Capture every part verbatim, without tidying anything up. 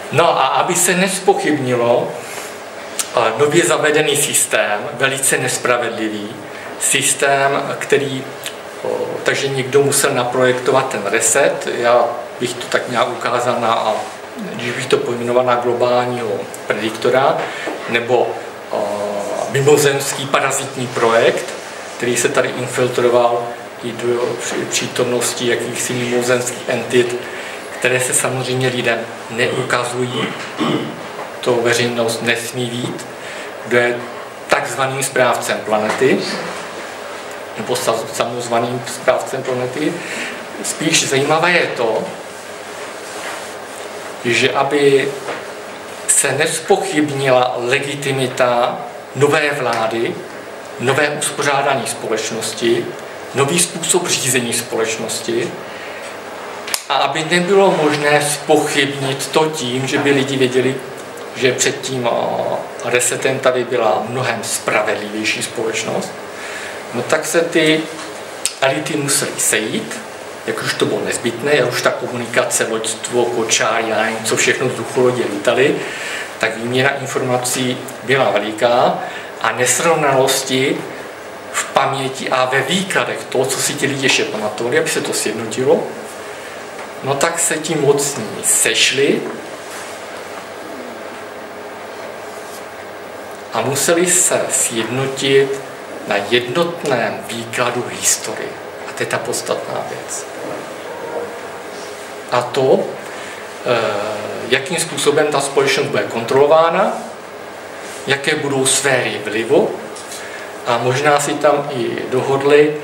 No a aby se nezpochybnilo nově zavedený systém, velice nespravedlivý, systém, který, takže někdo musel naprojektovat ten reset, já bych to tak nějak ukázal na, když bych to pojmenoval na globálního prediktora, nebo mimozemský parazitní projekt, který se tady infiltroval i do přítomnosti jakýchsi mimozemských entit, které se samozřejmě lidem neukazují, to veřejnost nesmí vít, kdo je takzvaným správcem planety, nebo samozvaným správcem planety. Spíš zajímavé je to, že aby se nezpochybnila legitimita nové vlády, nové uspořádání společnosti, nový způsob řízení společnosti, a aby nebylo možné zpochybnit to tím, že by lidi věděli, že před tím resetem tady byla mnohem spravedlivější společnost, no tak se ty elity musely sejít, jak už to bylo nezbytné, jak už ta komunikace, loďstvo, kočár, já nevím, co všechno vzducholodě lítali, tak výměna informací byla veliká a nesrovnalosti v paměti a ve výkladech toho, co si ti lidi ještě pamatovali, aby se to sjednotilo, no tak se ti mocní sešli a museli se sjednotit na jednotném výkladu historie. A to je ta podstatná věc. A to, jakým způsobem ta společnost bude kontrolována, jaké budou sféry vlivu, a možná si tam i dohodli,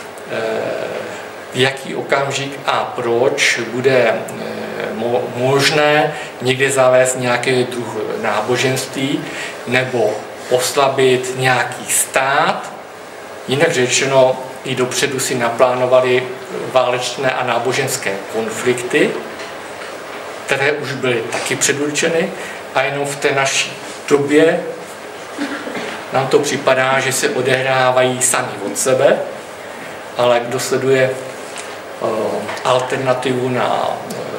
v jaký okamžik a proč bude možné někde zavést nějaký druh náboženství nebo oslabit nějaký stát. Jinak řečeno, i dopředu si naplánovali válečné a náboženské konflikty, které už byly taky předurčeny, a jenom v té naší době nám to připadá, že se odehrávají sami od sebe, ale kdo sleduje uh, alternativu na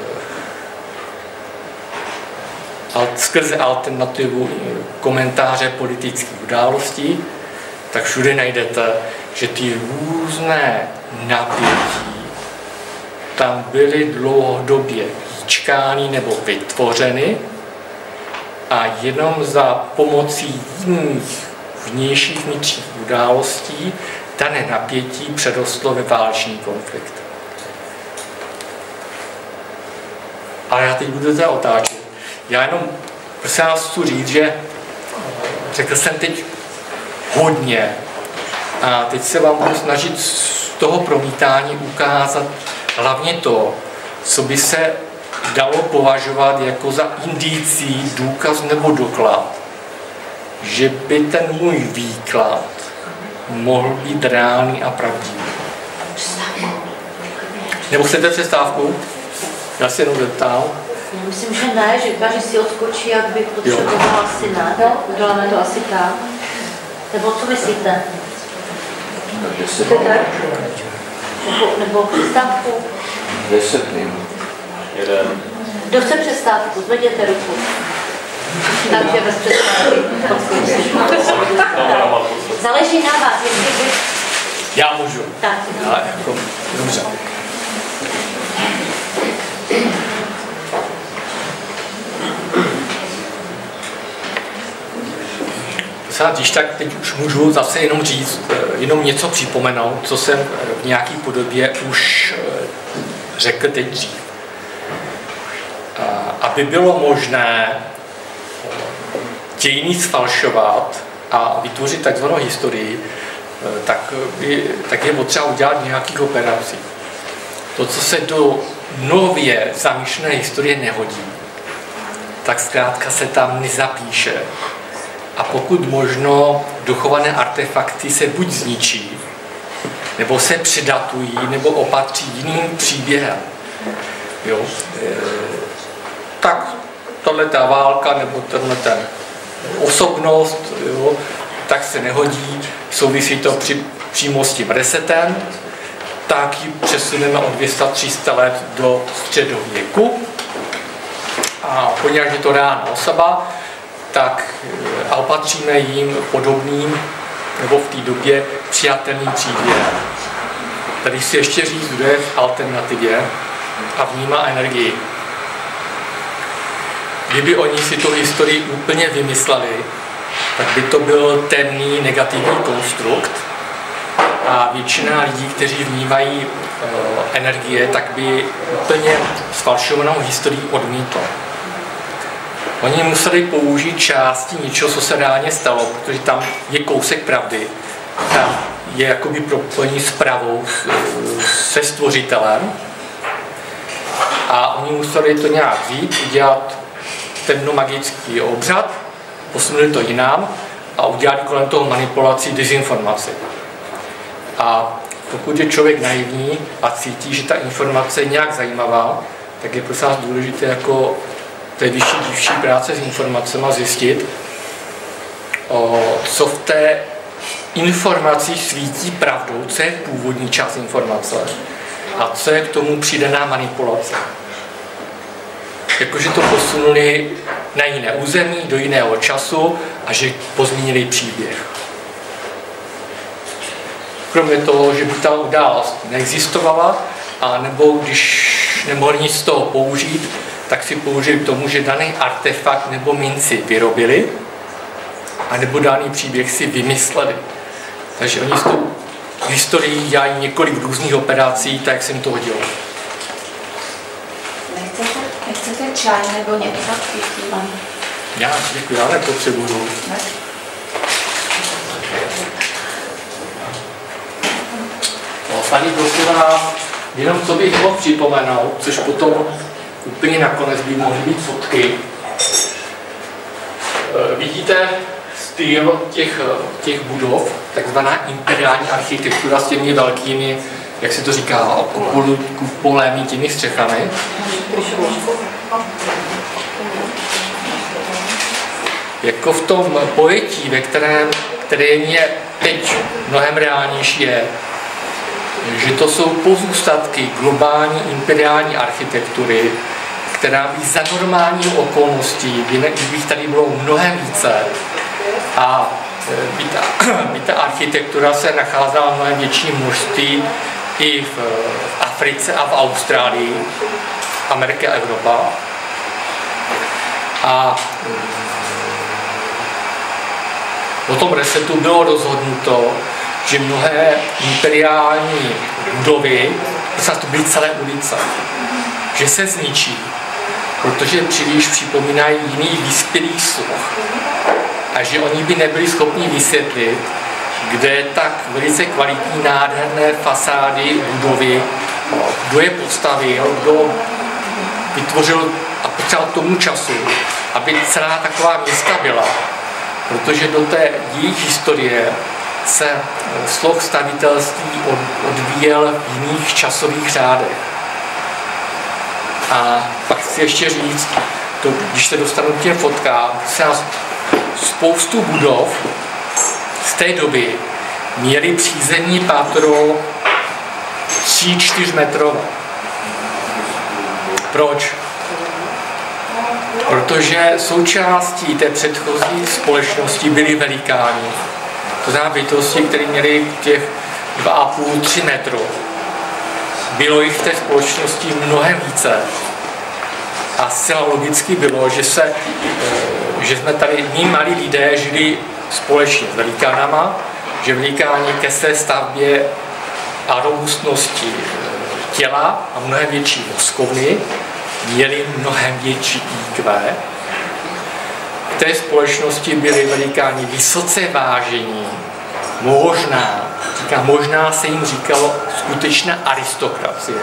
uh, skrze alternativu komentáře politických událostí, tak všude najdete, že ty různé napětí tam byly dlouhodobě vyčkány nebo vytvořeny a jenom za pomocí jiných vnějších vnitřních událostí dané napětí přerostlo ve válečný konflikt. Ale já teď budu to otáčet. Já jenom prosím vás chci říct, že řekl jsem teď hodně a teď se vám budu snažit z toho promítání ukázat hlavně to, co by se dalo považovat jako za indicí, důkaz nebo doklad, že by ten můj výklad mohl být reálný a pravdivý. Nebo chcete přestávku? Já se jenom zeptám. Já myslím, že ne, že říká, že si odskočí, jak by potřeboval asi ne. Uděláme to asi tak. Nebo co myslíte? Nebo, nebo přestávku? Deset minut. Jeden. Kdo chce přestávku? Zvedněte ruku. Takže bez přestávky. Záleží na vás, jestli by... Já můžu. Tak. Já, jako, dobře. Když tak teď už můžu zase jenom říct, jenom něco připomenout, co jsem v nějaké podobě už řekl teď dřív. Aby bylo možné dějiny sfalšovat a vytvořit takzvanou historii, tak, by, tak je potřeba udělat nějakých operací. To, co se do nově zamýšlené historie nehodí, tak zkrátka se tam nezapíše. A pokud možno dochované artefakty se buď zničí, nebo se předatují, nebo opatří jiným příběhem. Jo? E, tak tohle ta válka, nebo tenhle ten osobnost, jo, tak se nehodí, souvisí to při, přímo s tím resetem, tak ji přesuneme o dvě stě tři sta let do středověku A poněvadž je to reálná osoba, tak a opatříme jim podobným nebo v té době přijatelným příběhem. Tady si ještě říct, kdo je v alternativě a vnímá energii. Kdyby oni si tu historii úplně vymysleli, tak by to byl temný negativní konstrukt a většina lidí, kteří vnímají uh, energie, tak by úplně sfalšovanou historii odmítla. Oni museli použít části něčeho, co se reálně stalo, protože tam je kousek pravdy. Tam je jakoby propojení s pravou, se stvořitelem. A oni museli to nějak vzít, udělat temnomagický obřad, posunuli to jinam a udělali kolem toho manipulaci, dezinformaci. A pokud je člověk naivní a cítí, že ta informace je nějak zajímavá, tak je pro nás důležité jako té vyšší dívčí práce s informacemi zjistit, o, co v té informaci svítí pravdou, co je původní část informace a co je k tomu přidaná manipulace. Jakože to posunuli na jiné území, do jiného času a že pozměnili příběh. Kromě toho, že by ta událost neexistovala, a nebo když nemohli nic z toho použít, tak si použili k tomu, že daný artefakt nebo minci vyrobili, a nebo daný příběh si vymysleli. Takže oni s tou historií dělají několik různých operací, tak jak se jim to hodilo. Nechcete, nechcete čaj nebo něco pití? Já děkuji, já nepotřebuju. Ne? No, tady prosím vás, jenom co bych mohl připomenout, což potom úplně nakonec by mohly být fotky. Vidíte styl těch, těch budov, takzvaná imperiální architektura s těmi velkými, jak se to říká, kupolemi, těmi střechami. Jako v tom pojetí, ve kterém, které je teď mnohem reálnější, je, že to jsou pozůstatky globální imperiální architektury, která by za normální okolností, kdybych tady bylo mnohem více, a by ta, by ta architektura se nacházela v mnohem větší množství i v Africe a v Austrálii, Amerika a Evropa. A o tom resetu bylo rozhodnuto, že mnohé imperiální budovy, to byly celé ulice, že se zničí, protože příliš připomínají jiný vyspělý sluch a že oni by nebyli schopni vysvětlit, kde tak velice kvalitní, nádherné fasády budovy, kdo je postavil, kdo vytvořil a potřeboval tomu času, aby celá taková města byla, protože do té jejich historie se sloh stavitelství odvíjel v jiných časových řádech. A pak chci ještě říct, to, když se dostanu k těm fotkám, se nás spoustu budov z té doby měly přízemní patro tři čtyři metrové. Proč? Protože součástí té předchozí společnosti byly velikáni. To znamená bytosti, které měly těch dva a půl až tři metru. Bylo jich v té společnosti mnohem více. A zcela logicky bylo, že, se, že jsme tady my malí lidé žili společně s velikánama, že velikáni ke své stavbě a robustnosti těla a mnohem větší mozkovny měli mnohem větší í kvé. V té společnosti byli velikáni vysoce vážení, možná, říká, možná se jim říkalo skutečná aristokracie.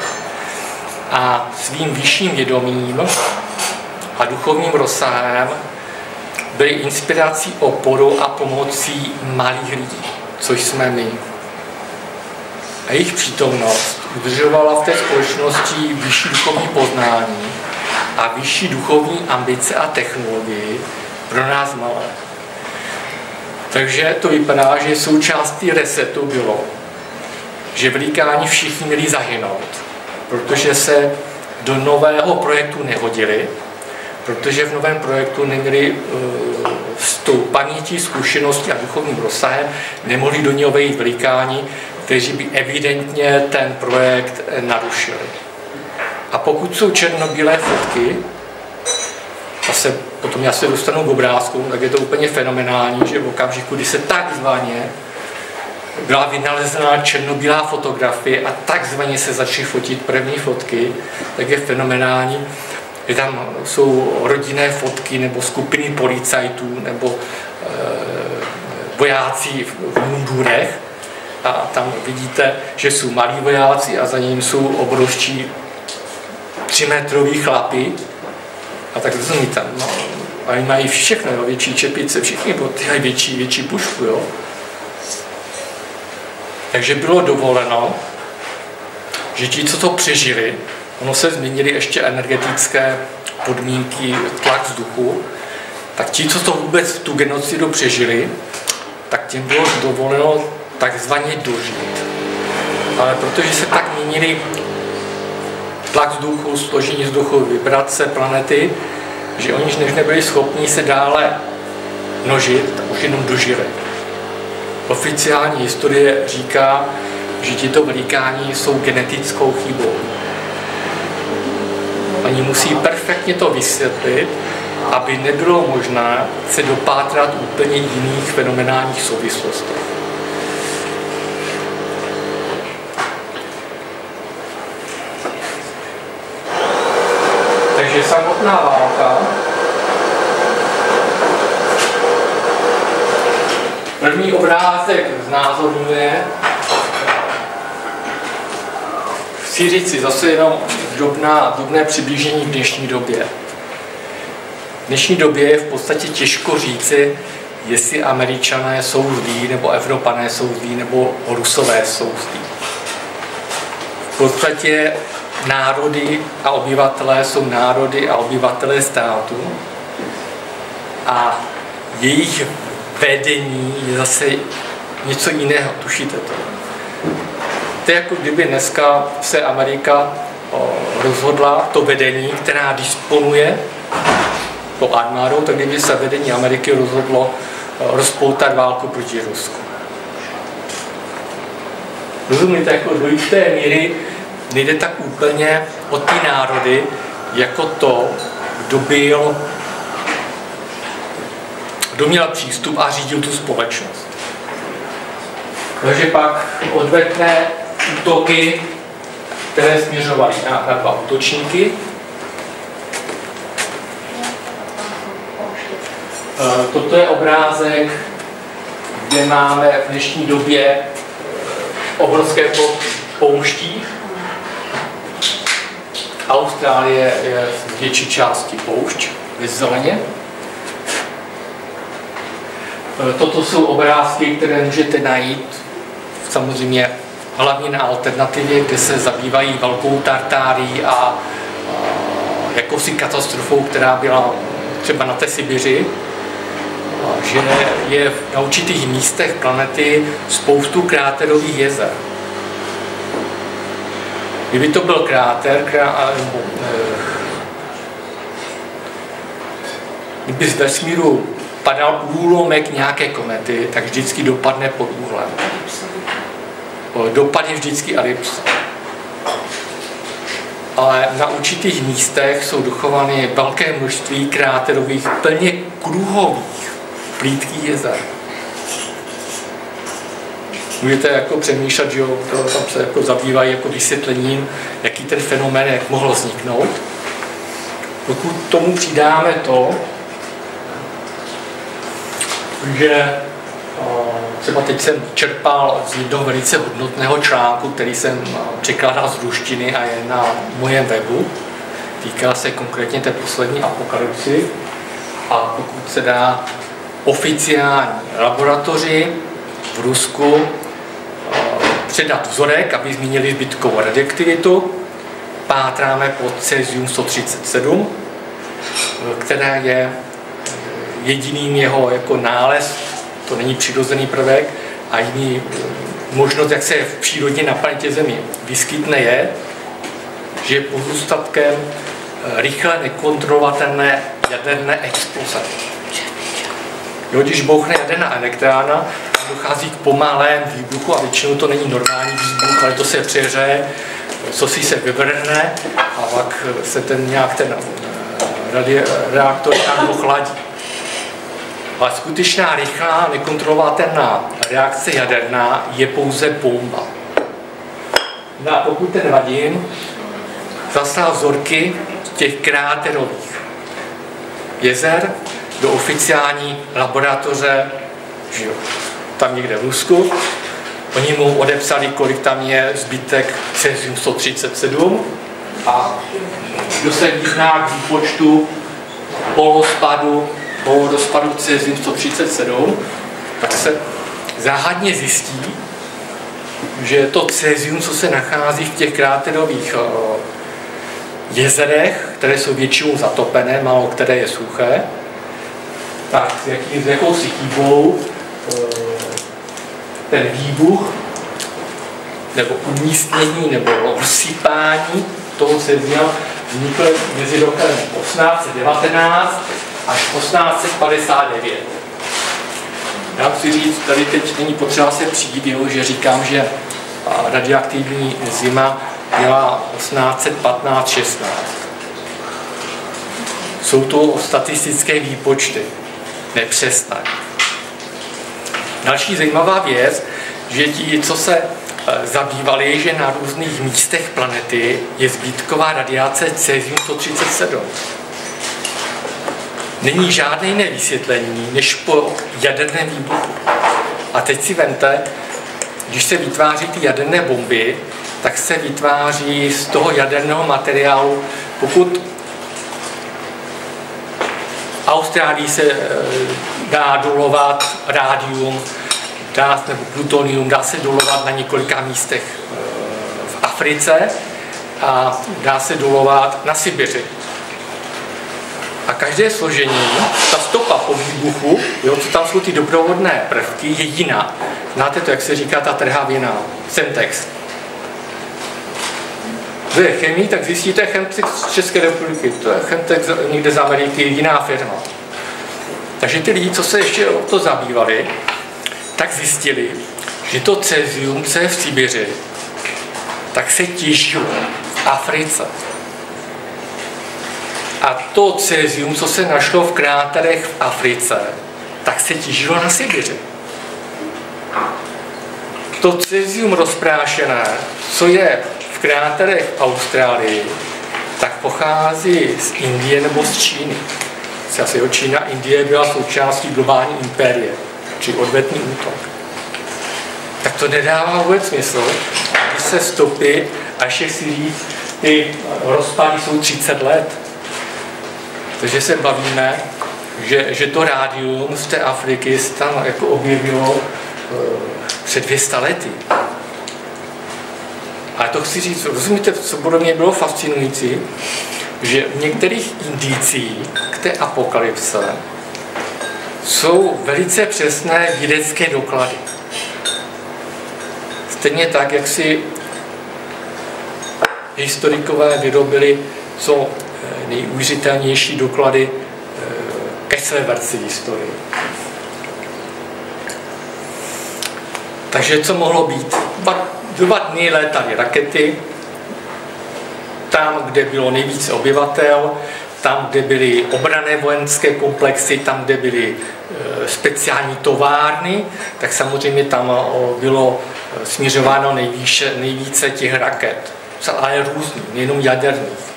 A svým vyšším vědomím a duchovním rozsahem byli inspirací, oporou a pomocí malých lidí, což jsme my. A jejich přítomnost udržovala v té společnosti vyšší duchovní poznání a vyšší duchovní ambice a technologii pro nás malé. Takže to vypadá, že součástí resetu bylo, že velikáni všichni měli zahynout, protože se do nového projektu nehodili protože v novém projektu neměli s tou pamětí, zkušeností a duchovním rozsahem, nemohli do něho vejít velikáni, kteří by evidentně ten projekt narušili. A pokud jsou černobílé fotky, a se, potom já se dostanu k obrázku, tak je to úplně fenomenální, že v okamžiku, kdy se takzvaně byla vynalezená černobílá fotografie a takzvaně se začaly fotit první fotky, tak je fenomenální, že tam jsou rodinné fotky nebo skupiny policajtů nebo e, vojáci v mundurech a tam vidíte, že jsou malí vojáci a za ním jsou obrovští třímetrový chlapi a tak rozumíte, no, a oni mají všechno, jo, větší čepice, všichni boty a větší, větší pušku, jo. Takže bylo dovoleno, že ti, co to přežili, ono se změnily ještě energetické podmínky, tlak vzduchu, tak ti, co to vůbec tu genocidu přežili, tak těm bylo dovoleno takzvaně dožít. Ale protože se tak měnily tlak vzduchu, složení vzduchu, vibrace planety, že oni než nebyli schopni se dále množit, tak už jenom dožili. Oficiální historie říká, že tito velikáni jsou genetickou chybou. Oni musí perfektně to vysvětlit, aby nebylo možné se dopátrat úplně jiných fenomenálních souvislostí. Takže samotná válka první obrázek znázorňuje, chci říct si zase jenom drobná, drobné přiblížení k dnešní době. V dnešní době je v podstatě těžko říci, jestli Američané jsou zlí, nebo Evropané jsou zlí, nebo Rusové jsou zlí. V podstatě národy a obyvatelé jsou národy a obyvatelé státu a jejich vedení je zase něco jiného, tušíte to. To je jako kdyby dneska se Amerika rozhodla, to vedení, která disponuje to armádou, tak kdyby se vedení Ameriky rozhodlo rozpoutat válku proti Rusku. Rozumíte, jako do jisté míry nejde tak úplně o ty národy, jako to, kdo byl, kdo měl přístup a řídil tu společnost. Takže pak odvetné útoky, které směřovaly na, na dva útočníky. Toto je obrázek, kde máme v dnešní době obrovské pouští. Austrálie je v větší části poušť, ve zeleně. Toto jsou obrázky, které můžete najít samozřejmě hlavně na Alternativě, kde se zabývají velkou Tartárií a, a jakousi katastrofou, která byla třeba na té Sibiři, a že je na určitých místech planety spoustu kráterových jezer. Kdyby to byl kráter, krá, nebo, kdyby z vesmíru padal úlomek nějaké komety, tak vždycky dopadne pod úhlem. Dopad je vždycky elipsa. Ale na určitých místech jsou dochovány velké množství kráterových, plně kruhových, plítkých jezer. Můžete jako přemýšlet, že jo, to, tam se jako zabývají jako vysvětlením, jaký ten fenomén, jak mohl vzniknout. Pokud tomu přidáme to, že třeba teď jsem čerpal z jednoho velice hodnotného článku, který jsem překládal z ruštiny a je na mém webu. Týká se konkrétně té poslední apokalypsy. A pokud se dá oficiální laboratoři v Rusku předat vzorek, aby zmínili zbytkovou radioaktivitu, pátráme pod cesium sto třicet sedm, která je jediným jeho jako nález, to není přirozený prvek, a jiný možnost, jak se v přírodě na planetě Zemi vyskytne, je, že je pozůstatkem rychle nekontrolovatelné jaderné exploze. Jo, když bouchne jaderná elektrárna, dochází k pomalém výbuchu a většinou to není normální výbuch, ale to se přehřeje, cosi se vyvrhne a pak se ten nějak ten reaktor nějak ochladí. Ale skutečná rychlá, nekontrolovatelná reakce jaderná je pouze bomba. No a pokud ten Vadim zaslal vzorky těch kráterových jezer do oficiální laboratoře, že jo, tam někde v Rusku, oni mu odepsali, kolik tam je zbytek cesium sto třicet sedm a kdo se vyzná k výpočtu polospadu, polorozpadu cesium sto třicet sedm, tak se záhadně zjistí, že to cesium, co se nachází v těch kráterových jezerech, které jsou většinou zatopené, málo které je suché, tak s, jaký, s jakousi chybou ten výbuch nebo umístění nebo rozsypání toho cesium vznikl mezi rokem osmnáct set devatenáct až osmnáct set padesát devět. Já chci říct, tady teď není potřeba se přijít, jo, že říkám, že radioaktivní zima byla osmnáct set patnáct šestnáct. Jsou to statistické výpočty, nepřesné. Další zajímavá věc, že ti, co se zabývali, že na různých místech planety je zbytková radiace cesium sto třicet sedm. Není žádné jiné vysvětlení, než po jaderném výbuchu. A teď si vemte, když se vytváří ty jaderné bomby, tak se vytváří z toho jaderného materiálu, pokud v Austrálii se dá dolovat rádium, dá, nebo plutonium, dá se dolovat na několika místech v Africe a dá se dolovat na Sibiři. A každé složení, ta stopa po výbuchu, jo, co tam jsou ty doprovodné prvky, je jiná. Znáte to, jak se říká ta trhavina, Semtex. Vy je chemii, tak zjistíte Chemtex z České republiky, to je Chemtex někde z Ameriky, jiná firma. Takže ty lidi, co se ještě o to zabývali, tak zjistili, že to cesium, co je v Sibiři, tak se těžilo v Africe. A to cesium, co se našlo v kráterech v Africe, tak se těžilo na Sibiři. To cesium rozprášené, co je v kráterech v Austrálii, tak pochází z Indie nebo z Číny. Zase jo, Čína, Indie byla součástí globální impérie, či odvetný útok. Tak to nedává vůbec smysl, když se stopy, až je si říct, ty rozpady jsou třicet let. Takže se bavíme, že, že to rádium z té Afriky se tam jako objevilo uh, před dvě stě lety. Ale to chci říct, rozumíte, co pro mě bylo fascinující, že u některých indicí k té apokalypse jsou velice přesné vědecké doklady. Stejně tak, jak si historikové vyrobili co nejuvěřitelnější doklady ke své verzi historie. Takže co mohlo být? Dva dny létaly rakety, tam, kde bylo nejvíce obyvatel, tam, kde byly obranné vojenské komplexy, tam, kde byly speciální továrny, tak samozřejmě tam bylo směřováno nejvíce, nejvíce těch raket. Ale různých, nejenom jaderných.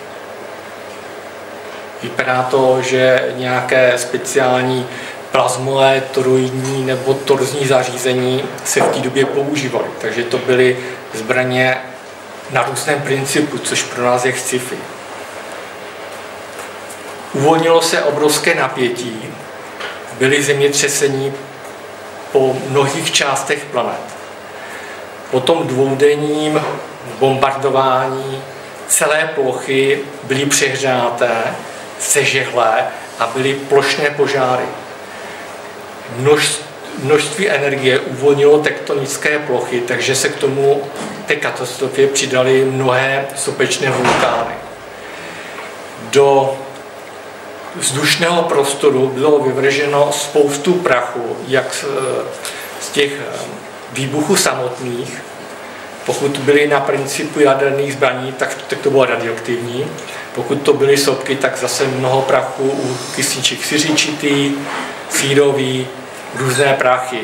Vypadá to, že nějaké speciální plazmové, toroidní nebo torzní zařízení se v té době používaly. Takže to byly zbraně na různém principu, což pro nás je sci-fi. Uvolnilo se obrovské napětí, byly zemětřesení po mnohých částech planet. Po tom dvoudenním bombardování celé plochy byly přehřáté, sežehlé a byly plošné požáry. Množ, množství energie uvolnilo tektonické plochy, takže se k tomu té katastrofě přidaly mnohé sopečné vulkány. do vzdušného prostoru bylo vyvrženo spoustu prachu, jak z těch výbuchů samotných. Pokud byly na principu jaderných zbraní, tak, tak to bylo radioaktivní. Pokud to byly sopky, tak zase mnoho prachu u kyslíček siřičitý, sírový, různé prachy.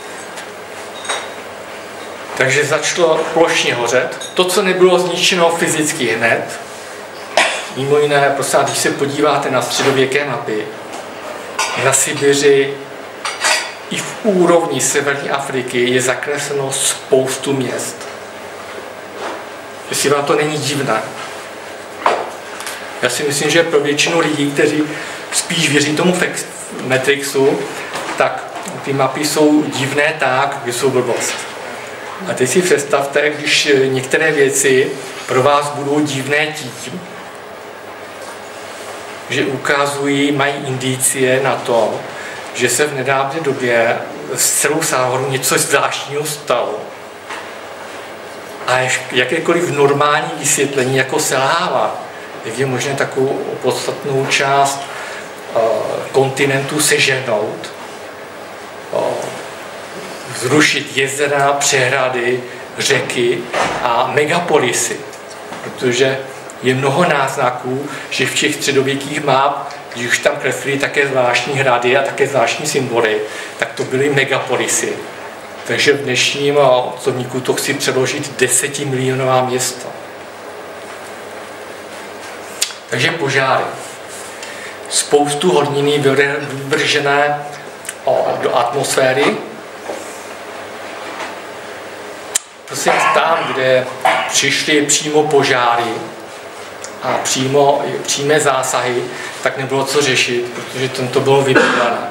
Takže začalo plošně hořet. To, co nebylo zničeno fyzicky hned, mimo jiné, prosím, když se podíváte na středověké mapy, na Sibiři i v úrovni severní Afriky je zakresleno spoustu měst. Jestli vám to není divné. Já si myslím, že pro většinu lidí, kteří spíš věří tomu Matrixu, tak ty mapy jsou divné tak, že jsou blbost. A teď si představte, když některé věci pro vás budou divné tím, že ukazují, mají indicie na to, že se v nedávné době s celou Sáhoru něco zvláštního stalo. A jakékoliv normální vysvětlení jako selhává, jak je možné takovou podstatnou část uh, kontinentu sežehnout, uh, zrušit jezera, přehrady, řeky a megapolisy, protože je mnoho náznaků, že v těch středověkých map, když už tam kreslili také zvláštní hrady a také zvláštní symboly, tak to byly megapolisy. Takže v dnešním slovníku to chci přeložit desetimilionová města. Takže požáry. Spoustu horniny vyvržené do atmosféry. Prosím, tam, kde přišly přímo požáry a přímo, přímé zásahy, tak nebylo co řešit, protože tam to bylo vybudované.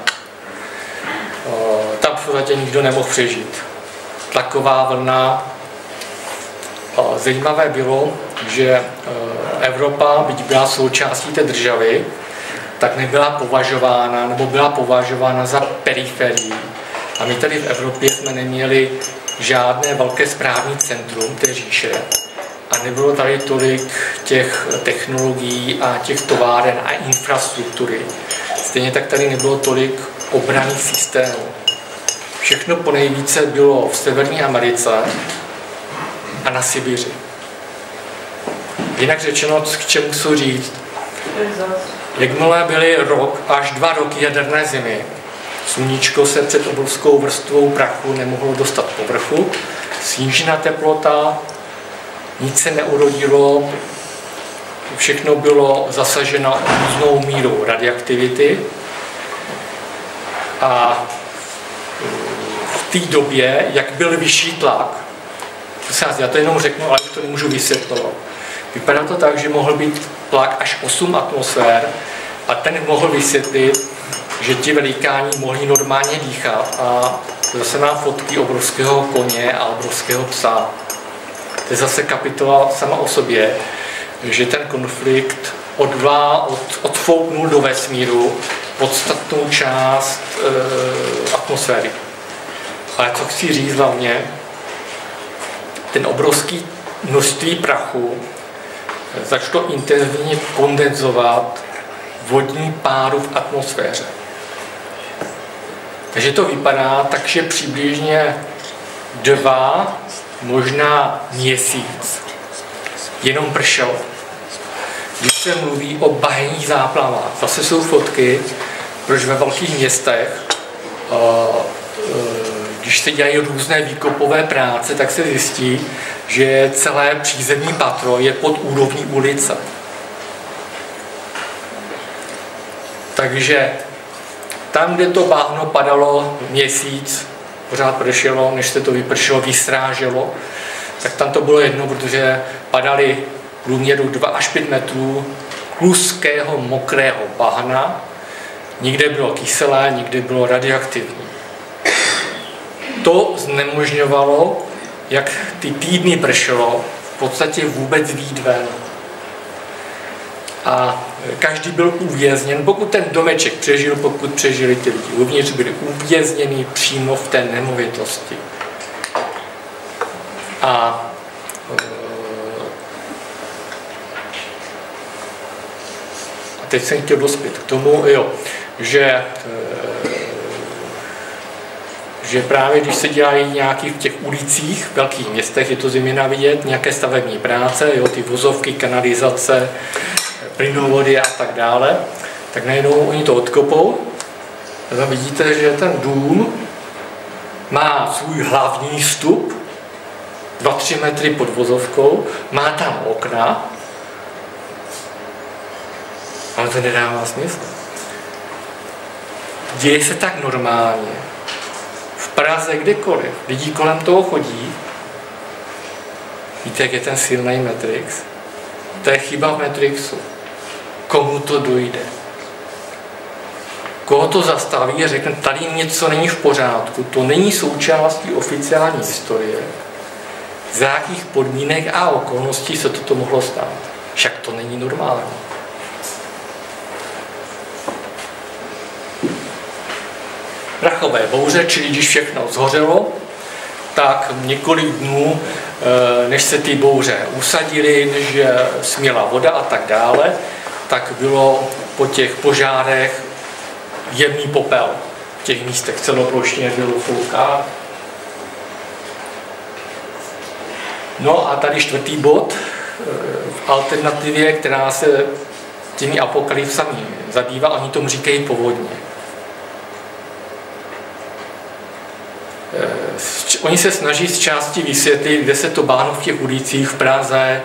Tam v podstatě nikdo nemohl přežít. Tlaková vlna. Zajímavé bylo, že Evropa, byť byla součástí té državy, tak nebyla považována, nebo byla považována za periferii. A my tady v Evropě jsme neměli žádné velké správní centrum té říše a nebylo tady tolik těch technologií a těch továren a infrastruktury. Stejně tak tady nebylo tolik obranných systémů. Všechno ponejvíce bylo v Severní Americe a na Sibiři. Jinak řečeno, k čemu chci říct, jakmile byly rok až dva roky jaderné zimy, sluníčko se před obrovskou vrstvou prachu nemohlo dostat k povrchu, snížená teplota, nic se neurodilo, všechno bylo zasaženo různou mírou radioaktivity a v té době, jak byl vyšší tlak, já to jenom řeknu, ale to nemůžu vysvětlovat. Vypadá to tak, že mohl být tlak až osm atmosfér a ten mohl vysvětlit, že ti velikáni mohli normálně dýchat a zase mám fotky obrovského koně a obrovského psa. To je zase kapitola sama o sobě, že ten konflikt odvlá, od, odfouknul do vesmíru podstatnou část e, atmosféry. Ale co chci říct hlavně, ten obrovský množství prachu začalo intenzivně kondenzovat vodní páru v atmosféře. Takže to vypadá tak, že přibližně dva, možná měsíc, jenom pršelo. Když se mluví o bahenních záplavách, zase jsou fotky, proč ve velkých městech, když se dělají různé výkopové práce, tak se zjistí, že celé přízemní patro je pod úrovní ulice. Takže tam, kde to bahno padalo měsíc, pořád pršelo, než se to vypršelo, vystráželo, tak tam to bylo jedno, protože padaly v průměru dva až pět metrů kluského, mokrého bahna. Nikde bylo kyselé, nikde bylo radioaktivní. To znemožňovalo, jak ty týdny pršelo, v podstatě vůbec vyjít ven. A každý byl uvězněn, pokud ten domeček přežil, pokud přežili ty lidi uvnitř, byli uvězněni přímo v té nemovitosti. A teď jsem chtěl dospět k tomu, jo, že, že právě když se dělají nějaký v těch ulicích, v velkých městech, je to zejména vidět, nějaké stavební práce, jo, ty vozovky, kanalizace, plynovody a tak dále, tak najednou oni to odkopou a tam vidíte, že ten dům má svůj hlavní vstup, dva tři metry pod vozovkou, má tam okna, ale to nedává smysl. Děje se tak normálně. V Praze kdekoliv. Lidi kolem toho chodí. Víte, jak je ten silný Matrix? To je chyba v Matrixu. Komu to dojde? Koho to zastaví a řekne, tady něco není v pořádku, to není součástí oficiální historie. Za jakých podmínek a okolností se toto mohlo stát? Však to není normální. Prachové bouře, čili když všechno zhořelo, tak několik dnů, než se ty bouře usadily, než směla voda a tak dále, tak bylo po těch požárech jemný popel. V těch místech celoplošně bylo fouká. No a tady čtvrtý bod v alternativě, která se těmi apokalypsami zabývá, oni tomu říkají povodně. Oni se snaží z části vysvětlit, kde se to báhno v těch ulicích, v Praze,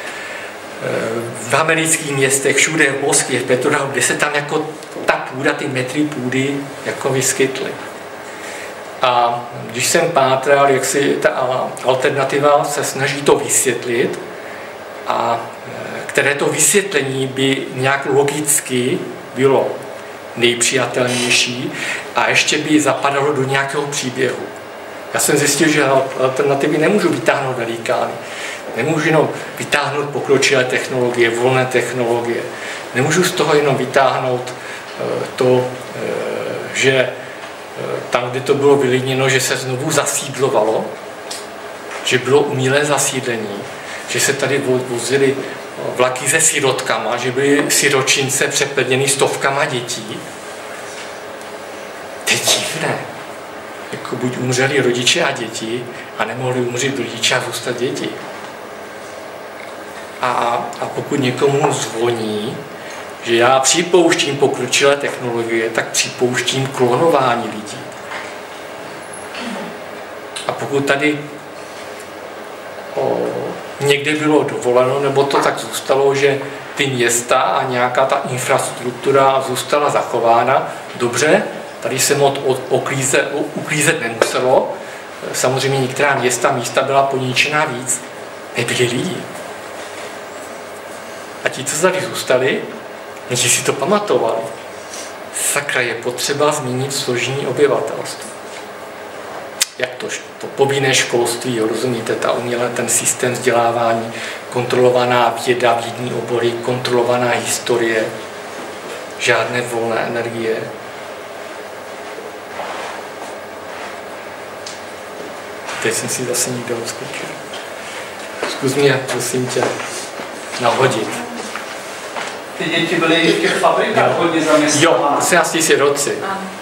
v amerických městech, všude v Moskvě, v Petrohradu, kde se tam jako ta půda, ty metry půdy jako vyskytly. A když jsem pátral, jak si ta alternativa se snaží to vysvětlit, a které to vysvětlení by nějak logicky bylo nejpřijatelnější a ještě by zapadalo do nějakého příběhu. Já jsem zjistil, že alternativy nemůžu vytáhnout velikány. Nemůžu jenom vytáhnout pokročilé technologie, volné technologie. Nemůžu z toho jenom vytáhnout to, že tam, kde to bylo vylidněno, že se znovu zasídlovalo, že bylo umělé zasídlení, že se tady vozily vlaky se sirotkama, že byly siročince přeplněny stovkama dětí. To je divné. Jako buď umřeli rodiče a děti, a nemohli umřít rodiče a zůstat děti. A, a pokud někomu zvoní, že já připouštím pokročilé technologie, tak připouštím klonování lidí. A pokud tady o, někde bylo dovoleno, nebo to tak zůstalo, že ty města a nějaká ta infrastruktura zůstala zachována, dobře, tady se moc oklízet, uklízet nemuselo. Samozřejmě některá města, místa byla poničená víc. Nebyli lidi. A ti, co tady zůstali, ti si to pamatovali. Sakra, je potřeba změnit složení obyvatelstva. Jak to, to povinné školství, rozumíte, ta umělé, ten systém vzdělávání, kontrolovaná věda, vědní obory, kontrolovaná historie, žádné volné energie. Teď jsem si zase někde odskočil. Zkus mě, prosím tě, nahodit. Ty děti byly v těch fabrikách hodně zaměstnány. Jo, prosím vás, ti siroci.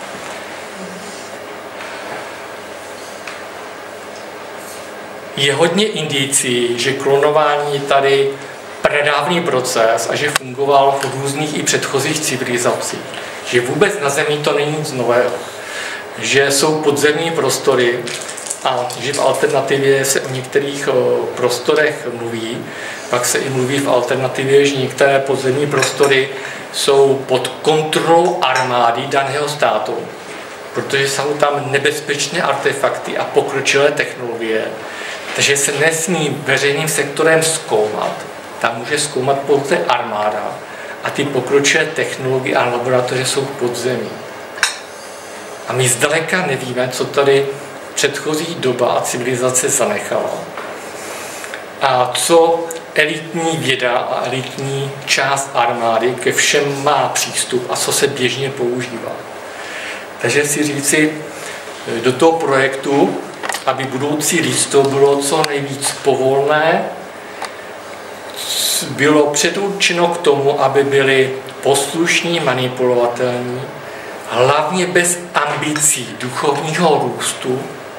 Je hodně indicí, že klonování je tady pradávný proces a že fungoval v různých i předchozích civilizacích. Že vůbec na Zemi to není nic nového. Že jsou podzemní prostory a že v alternativě se o některých prostorech mluví, pak se i mluví v alternativě, že některé podzemní prostory jsou pod kontrolou armády daného státu, protože jsou tam nebezpečné artefakty a pokročilé technologie, takže se nesmí veřejným sektorem zkoumat. Tam může zkoumat pouze armáda a ty pokročilé technologie a laboratoře jsou v podzemí. A my zdaleka nevíme, co tady předchozí doba a civilizace zanechala. A co elitní věda a elitní část armády ke všem má přístup a co se běžně používá. Takže si říci do toho projektu, aby budoucí lidstvo bylo co nejvíc povolné, bylo předurčeno k tomu, aby byli poslušní, manipulovatelní, hlavně bez ambicí duchovního růstu,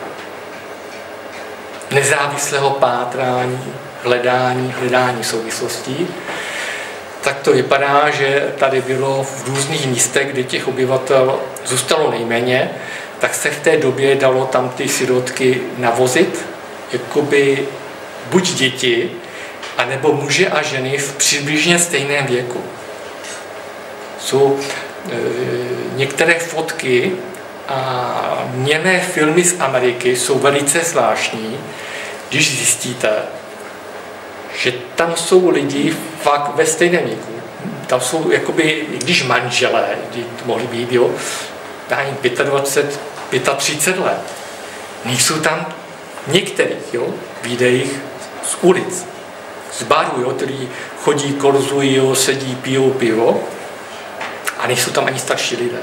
nezávislého pátrání, hledání, hledání souvislostí, tak to vypadá, že tady bylo v různých místech, kde těch obyvatel zůstalo nejméně, tak se v té době dalo tam ty sirotky navozit, jakoby buď děti, anebo muže a ženy v přibližně stejném věku. Jsou e, některé fotky a němé filmy z Ameriky jsou velice zvláštní, když zjistíte, že tam jsou lidi fakt ve stejném věku. Tam jsou jakoby, když manželé, kdy mohli být, jo, dvacet pět, třicet pět let. Nejsou tam některých, jo, výdejích z ulic, z barů, jo, který chodí, korzují, jo, sedí, pijou pivo a nejsou tam ani starší lidé.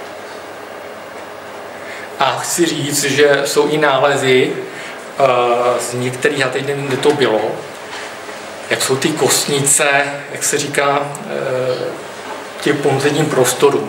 A chci říct, že jsou i nálezy uh, z některých, já teď nevím, kde to bylo, jak jsou ty kostnice, jak se říká, uh, těch pomzedním prostorům.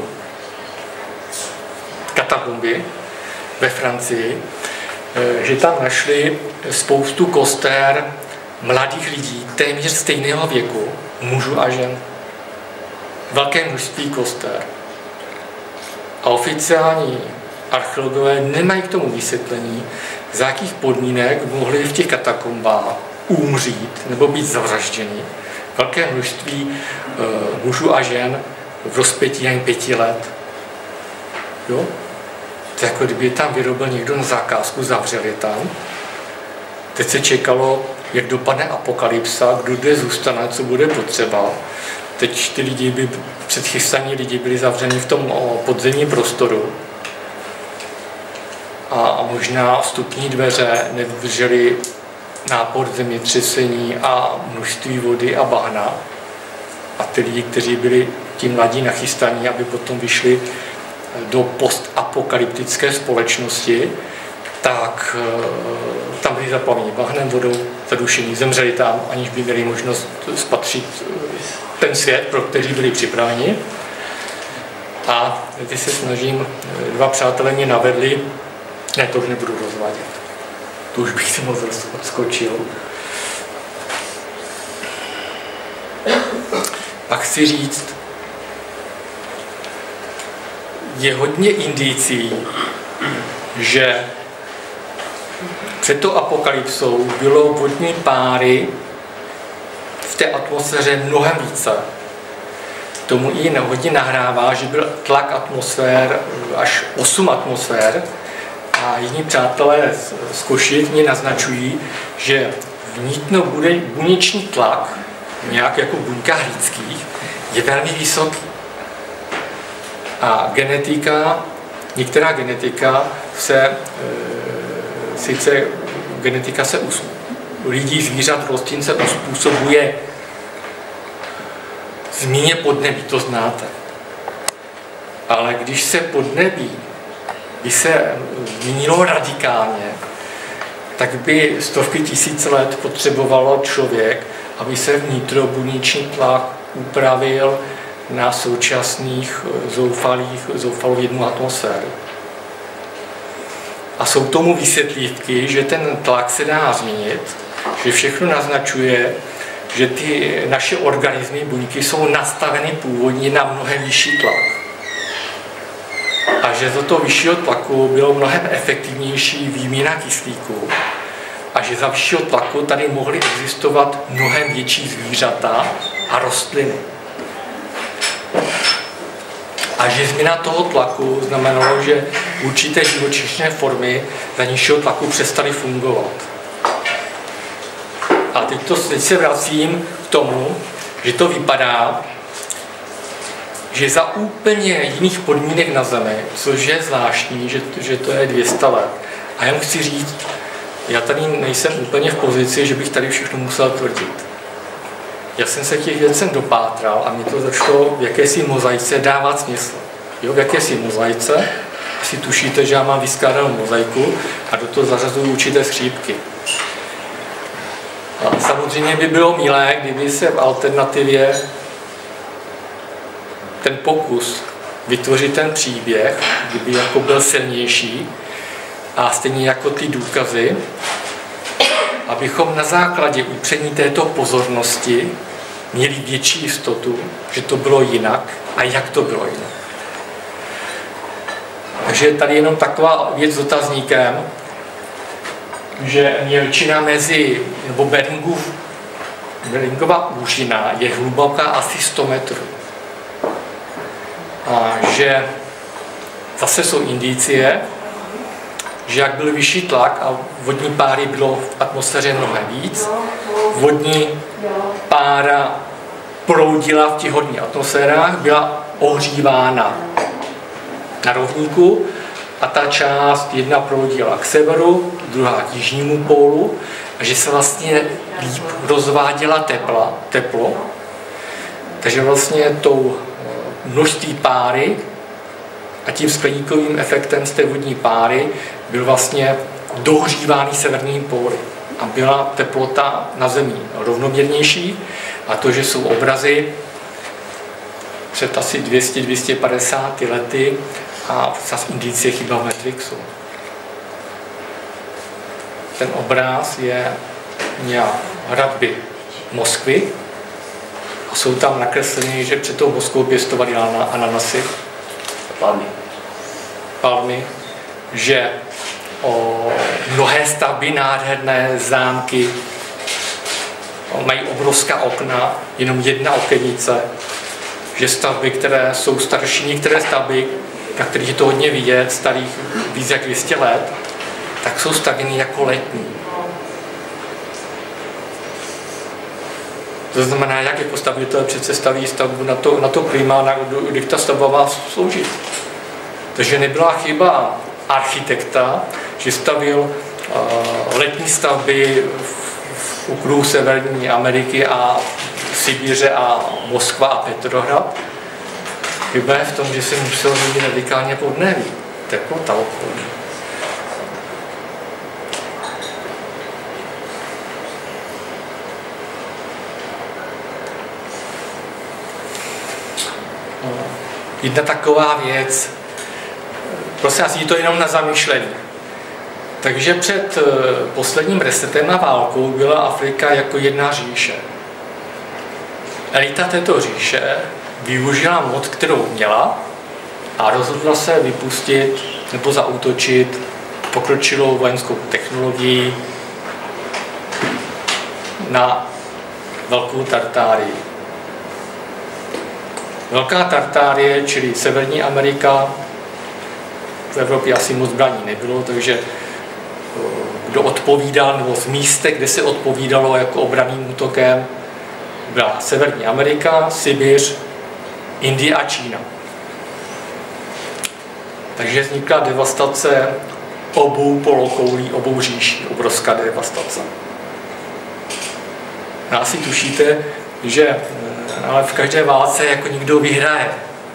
Katakomby ve Francii, uh, že tam našli spoustu koster mladých lidí téměř stejného věku, mužů a žen. Velké množství koster. A oficiální archeologové nemají k tomu vysvětlení, za jakých podmínek mohli v těch katakombách umřít nebo být zavražděni. Velké množství uh, mužů a žen v rozpětí jen pěti let. Jo? To jako kdyby tam vyrobil někdo na zakázku, zavřel je tam. Teď se čekalo, jak dopadne apokalypsa, kdo kde zůstane, co bude potřeba. Teď ty lidi by, předchystaní lidi byli zavřeni v tom podzemním prostoru. A možná vstupní dveře nevydržely nápor zemětřesení a množství vody a bahna. A ty lidi, kteří byli ti mladí nachystaní, aby potom vyšli do postapokalyptické společnosti, tak tam byli zaplaveni bahnem, vodou, zadušení, zemřeli tam, aniž by měli možnost spatřit ten svět, pro který byli připraveni. A teď se snažím, dva přátelé mě navedli, ne, to už nebudu rozvádět. To už bych si moc odskočil. Pak chci říct, je hodně indicí, že před tou apokalypsou bylo vodní páry v té atmosféře mnohem více. Tomu i hodně nahrává, že byl tlak atmosfér až osm atmosfér a jiní přátelé z Košic mě naznačují, že vnitřno-buněčný tlak, nějak jako v buňkách lidských, je velmi vysoký. A genetika, některá genetika se, e, sice genetika se u lidí, zvířat, rostlin se uspůsobuje změně podnebí, to znáte. Ale když se podnebí by se změnilo radikálně, tak by stovky tisíc let potřebovalo člověk, aby se vnitrobuněčný tlak upravil na současných zoufalých, zoufalou jednu atmosféru. A jsou tomu vysvětlívky, že ten tlak se dá změnit, že všechno naznačuje, že ty naše organismy, buňky jsou nastaveny původně na mnohem vyšší tlak. A že za to vyššího tlaku bylo mnohem efektivnější výměna kyslíku. A že za vyššího tlaku tady mohly existovat mnohem větší zvířata a rostliny. A že změna toho tlaku znamenalo, že určité živočišné formy za nižšího tlaku přestaly fungovat. A teď, to, teď se vracím k tomu, že to vypadá, že za úplně jiných podmínek na Zemi, což je zvláštní, že, že to je dvě stě let. A já chci říct, já tady nejsem úplně v pozici, že bych tady všechno musel tvrdit. Já jsem se těch věcem dopátral a mě to začalo v jakési mozaice dávat smysl. Jo, v jakési mozaice, si tušíte, že já mám vyskládanou mozaiku a do toho zařazuju určité skřípky. A samozřejmě by bylo milé, kdyby se v alternativě ten pokus vytvořit ten příběh, kdyby jako byl silnější a stejně jako ty důkazy, abychom na základě upření této pozornosti měli větší jistotu, že to bylo jinak a jak to bylo jinak. Takže tady jenom taková věc s dotazníkem, že mělčina mezi, nebo Beringův, Beringova úžina je hluboká asi sto metrů. A že zase jsou indicie, že jak byl vyšší tlak a vodní páry bylo v atmosféře mnohem víc, vodní pára proudila v těch hodních atmosférách, byla ohřívána na rovníku a ta část jedna proudila k severu, druhá k jižnímu pólu a že se vlastně líp rozváděla tepla, teplo. Takže vlastně tou množství páry a tím skleníkovým efektem z té vodní páry byl vlastně dohřívány severní póly a byla teplota na Zemi rovnoměrnější a to, že jsou obrazy před asi dvě stě až dvě stě padesát lety a zase indicie chyba v Matrixu. Ten obráz je nějak hradby Moskvy a jsou tam nakresleny, že před tou Moskvou pěstovali ananasy, Palmy. palmy, že o mnohé stavby, nádherné zámky, mají obrovská okna, jenom jedna okenice, že stavby, které jsou starší, některé stavby, na kterých je to hodně vidět, starých víc jak dvě stě let, tak jsou stavěny jako letní. To znamená, jak jako stavitel přece staví stavbu na to, na to klima, na, kdy ta stavba má sloužit. Takže nebyla chyba architekta, že stavil uh, letní stavby v okruhu Severní Ameriky a Sibiře a Moskva a Petrohrad. Chyba je v tom, že se musel hodit radikálně podneví. Teplota okolí. Jedna taková věc, prosím vás, je to jenom na zamýšlení. Takže před posledním resetem a válkou byla Afrika jako jedna říše. Elita této říše využila moc, kterou měla a rozhodla se vypustit nebo zaútočit pokročilou vojenskou technologii na Velkou Tartárii. Velká Tartárie, čili Severní Amerika, v Evropě asi moc zbraní nebylo, takže kdo odpovídal, nebo z místek, kde se odpovídalo jako obranným útokem, byla Severní Amerika, Sibiř, Indie a Čína. Takže vznikla devastace obou polokoulí, obou říší, obrovská devastace. A asi tušíte, že ale v každé válce jako někdo vyhraje.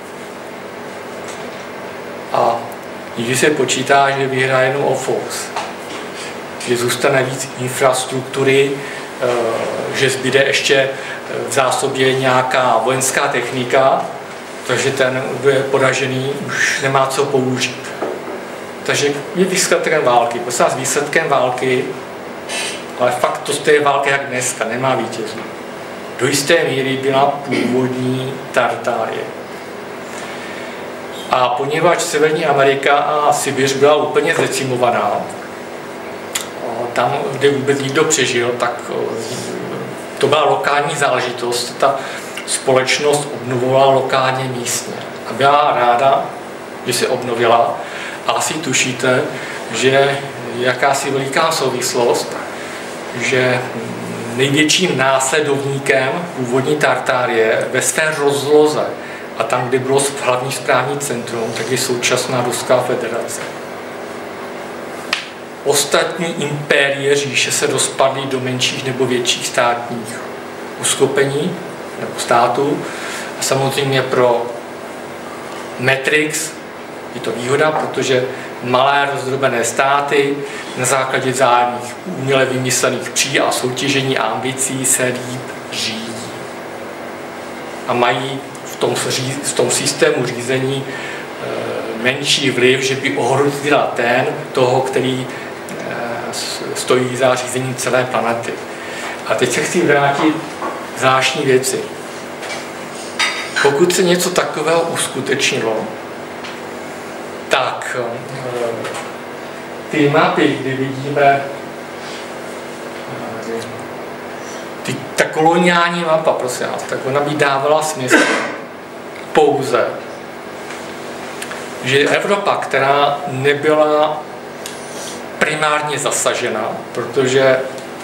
A když se počítá, že vyhraje jenom o Fox, že zůstane víc infrastruktury, že zbyde ještě v zásobě nějaká vojenská technika, takže ten, kdo je poražený, už nemá co použít. Takže je výsledkem války. Prosím vás, výsledkem války, ale fakt to z té války jak dneska, nemá vítězů. Do jisté míry byla původní Tartárie. A poněvadž Severní Amerika a Sibiř byla úplně zdecimovaná, tam, kde vůbec nikdo přežil, tak to byla lokální záležitost. Ta společnost obnovovala lokálně místně. A byla ráda, že se obnovila. A asi tušíte, že jakási veliká souvislost, že největším následovníkem původní Tartárie ve své rozloze a tam, kde bylo hlavní správní centrum, tak je současná Ruská federace. Ostatní impérie říše se rozpadly do menších nebo větších státních uskupení nebo států. A samozřejmě pro Matrix je to výhoda, protože malé rozdrobené státy na základě zájemných uměle vymyslených pří a soutěžení a ambicí se líp řídí. A mají v tom, v tom systému řízení e, menší vliv, že by ohrozila ten, toho, který e, stojí za řízením celé planety. A teď se chci vrátit k zvláštní věci. Pokud se něco takového uskutečnilo, tak ty mapy, kdy vidíme ty, ta koloniální mapa, prosím vás, tak ona by dávala smysl pouze, že Evropa, která nebyla primárně zasažena, protože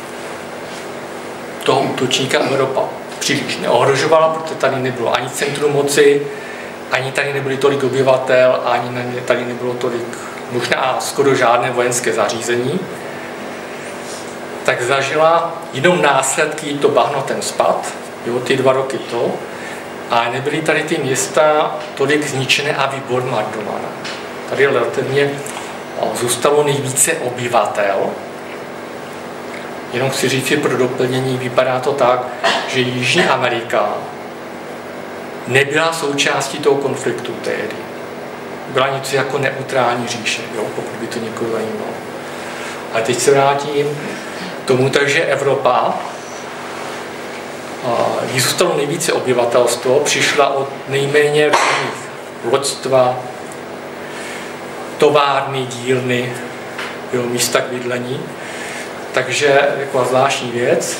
toho útočníka Evropa příliš neohrožovala, protože tady nebylo ani centrum moci, ani tady nebyly tolik obyvatel, ani tady nebylo tolik, možná skoro žádné vojenské zařízení, tak zažila jenom následky, to bahno, ten spad, jo, ty dva roky to, a nebyly tady ty města tolik zničené a vybombardované. Tady relativně zůstalo nejvíce obyvatel. Jenom chci říct, že pro doplnění vypadá to tak, že Jižní Amerika nebyla součástí toho konfliktu tehdy. Byla něco jako neutrální říše, jo, pokud by to někoho zajímalo. A teď se vrátím k tomu, takže Evropa, jí zůstalo nejvíce obyvatelstvo, přišla od nejméně různých loďstva, továrny, dílny, jo, místa k bydlení. Takže jako zvláštní věc,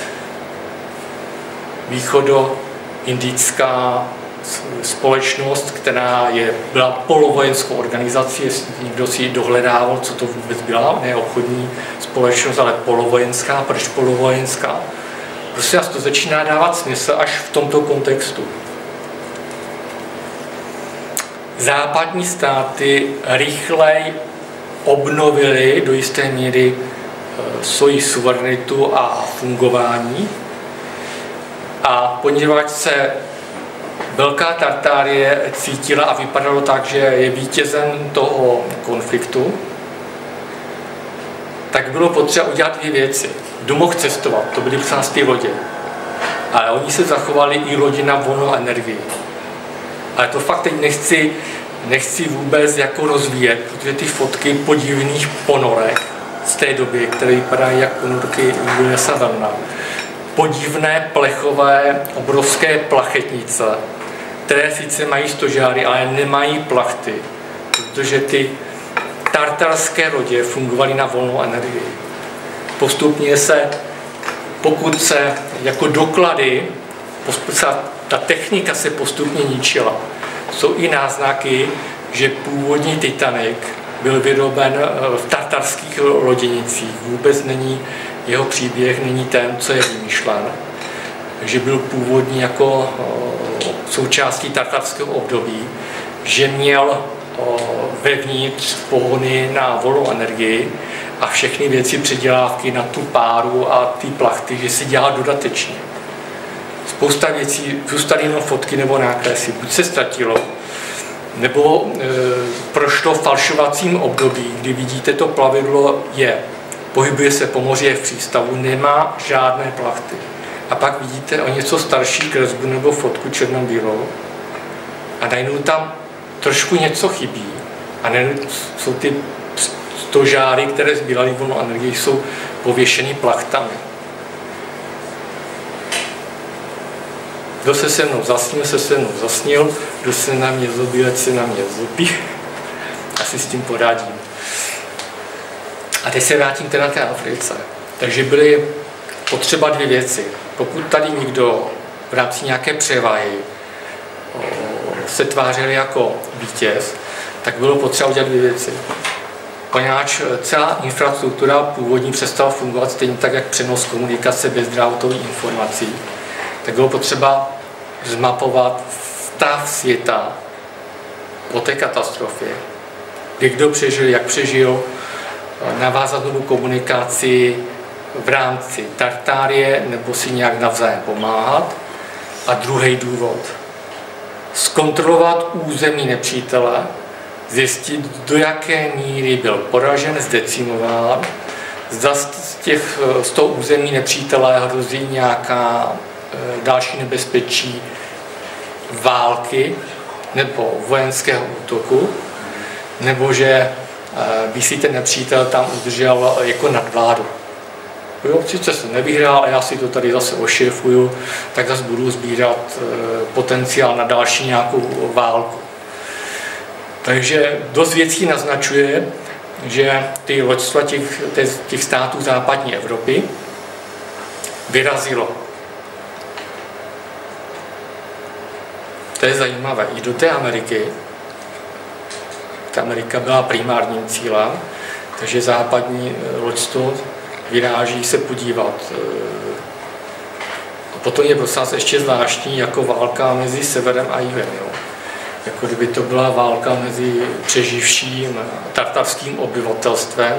východoindická společnost, která je, byla polovojenskou organizací, jestli někdo si ji dohledával, co to vůbec byla, ne obchodní společnost, ale polovojenská. Proč polovojenská? Prostě to začíná dávat smysl až v tomto kontextu. Západní státy rychleji obnovily do jisté míry svoji suverenitu a fungování. A poněvadž se Velká Tartárie cítila a vypadalo tak, že je vítězem toho konfliktu, tak bylo potřeba udělat dvě věci. Kdo mohl cestovat, to byly ty lodě. Ale oni se zachovali i lodi na volnou energii. Ale to fakt teď nechci, nechci vůbec jako rozvíjet, protože ty fotky podivných ponorek z té doby, které vypadají jak ponorky Juliusa Verna, podivné plechové obrovské plachetnice, které sice mají stožáry, ale nemají plachty, protože ty tartarské lodě fungovaly na volnou energii. Postupně se, pokud se jako doklady, ta technika se postupně ničila. Jsou i náznaky, že původní Titanic byl vyroben v tartarských loděnicích. Vůbec není, jeho příběh není ten, co je vymýšlen. Že byl původní jako součástí tartarského období, že měl vevnitř pohony na volnou energii a všechny věci předělávky na tu páru a ty plachty, že se dělá dodatečně. Spousta věcí zůstaly jenom fotky nebo nákresy. Buď se ztratilo, nebo e, prošlo falšovacím období, kdy vidíte, to plavidlo je, pohybuje se po moři, je v přístavu, nemá žádné plachty. A pak vidíte o něco starší kresbu nebo fotku černobílou a najednou tam trošku něco chybí. A najednou jsou ty stožáry, které sbíraly volnou energii, jsou pověšeny plachtami. Kdo se se mnou zasnil, se se mnou zasnil, kdo se na mě zlobí, ať se na mě zlobí. Asi s tím poradím. A teď se vrátím teda té Africe. Takže byly potřeba dvě věci. Pokud tady někdo v rámci nějaké převahy se tvářil jako vítěz, tak bylo potřeba udělat dvě věci. Poněvadž celá infrastruktura původní přestala fungovat stejně tak, jak přenos komunikace bezdrátových informací, tak bylo potřeba zmapovat stav světa po té katastrofě, kdy kdo přežil, jak přežil, navázat novou komunikaci v rámci Tartárie nebo si nějak navzájem pomáhat. A druhý důvod, zkontrolovat území nepřítele zjistit, do jaké míry byl poražen, zdecimován, zda z, těch, z toho území nepřítele hrozí nějaká další nebezpečí války nebo vojenského útoku, nebo že by si ten nepřítel tam udržel jako nadvládu. Jo, sice jsem nevyhrál a já si to tady zase ošéfuju, tak zase budu sbírat potenciál na další nějakou válku. Takže dost věcí naznačuje, že ty loďstva těch, těch států západní Evropy vyrazilo. To je zajímavé. I do té Ameriky. Ta Amerika byla primárním cílem, takže západní loďstvo vyráží se podívat. A potom je prosím vás ještě zvláštní jako válka mezi severem a jihem. Jo. Jako kdyby to byla válka mezi přeživším tartarským obyvatelstvem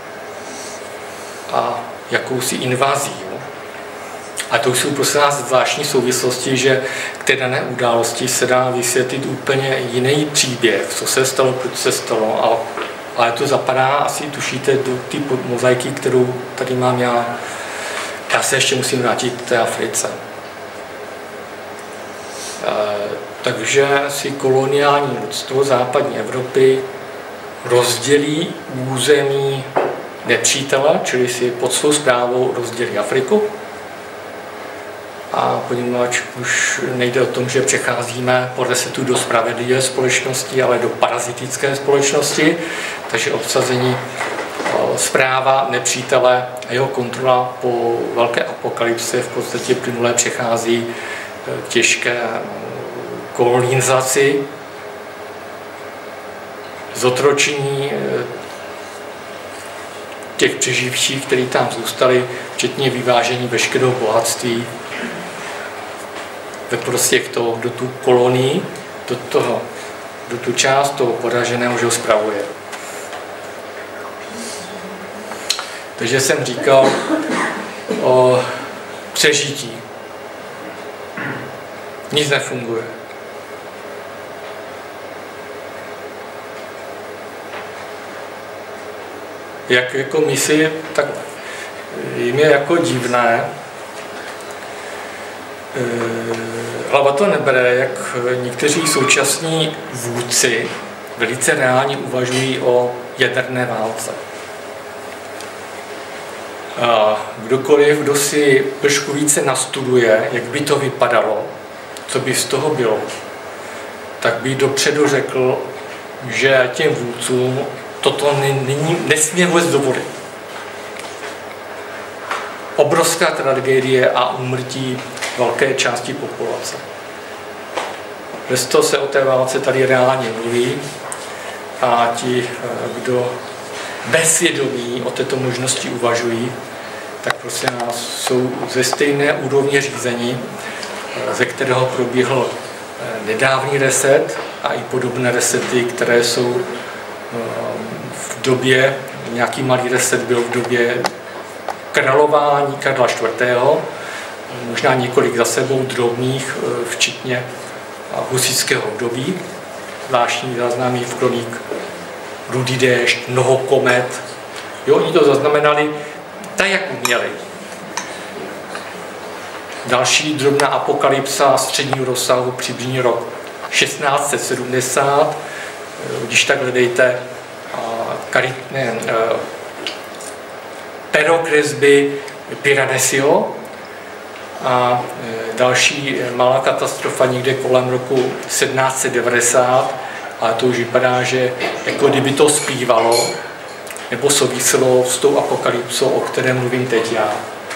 a jakousi invazí. Jo. A to jsou prosím nás zvláštní souvislosti, že k té dané události se dá vysvětlit úplně jiný příběh, co se stalo, proč se stalo, a, ale to zapadá, asi tušíte, do té mozaiky, kterou tady mám já. Já se ještě musím vrátit k té Africe. E, takže si koloniální lidstvo západní Evropy rozdělí území nepřítele, čili si pod svou správou rozdělí Afriku. A poněvadž už nejde o tom, že přecházíme po resetu do spravedlivé společnosti, ale do parazitické společnosti, takže obsazení správa nepřítele a jeho kontrola po velké apokalypse v podstatě plynule přechází k těžké kolonizaci, zotročení těch přeživších, kteří tam zůstali, včetně vyvážení veškerého bohatství ve prospěch toho, do tu kolonii, do, toho, do tu část toho poraženého, že ho spravuje. Takže jsem říkal o přežití. Nic nefunguje. Jak jako misi, tak jim je jako divné. Hlava to nebere, jak někteří současní vůdci velice reálně uvažují o jaderné válce. Kdokoliv, kdo si trošku více nastuduje, jak by to vypadalo, co by z toho bylo, tak by dopředu řekl, že těm vůdcům toto nyní nesmí vůbec dovolit. Obrovská tragédie a úmrtí velké části populace. Přesto se o té válce tady reálně mluví a ti, kdo bezsvědomí o této možnosti uvažují, tak prosím nás jsou ze stejné úrovně řízení, ze kterého proběhl nedávný reset a i podobné resety, které jsou v době, nějaký malý reset byl v době králování Karla čtvrtého, možná několik za sebou drobných, včetně husitského období, zvláštní záznamy v kronik Rudý déšť, mnoho komet. Jo, oni to zaznamenali tak, jak uměli. Další drobná apokalypsa středního rozsahu přibližně rok šestnáct set sedmdesát, když tak hledejte karit, ne, perokresby Piranesi a další malá katastrofa někde kolem roku sedmnáct set devadesát, ale to už vypadá, že jako kdyby to zpívalo nebo souviselo s tou apokalypsou, o které mluvím teď já.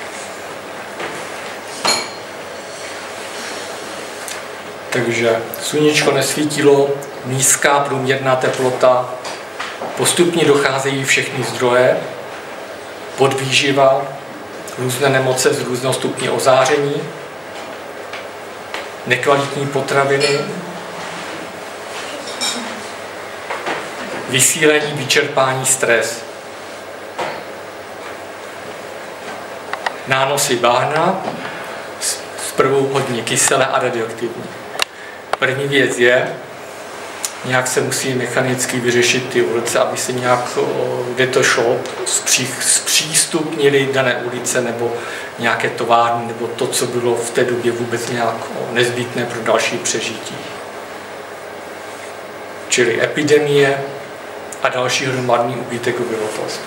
Takže sluníčko nesvítilo, nízká průměrná teplota, postupně docházejí všechny zdroje, podvýživa, různé nemoce z různého stupně ozáření, nekvalitní potraviny, vysílení, vyčerpání, stres, nánosy bahna, zprvu hodně kyselé a radioaktivní. První věc je, nějak se musí mechanicky vyřešit ty ulice, aby se nějak, kde to šlo, zpřístupnili dané ulice nebo nějaké továrny, nebo to, co bylo v té době vůbec nějak nezbytné pro další přežití. Čili epidemie a další hromadný úbytek obyvatelstva.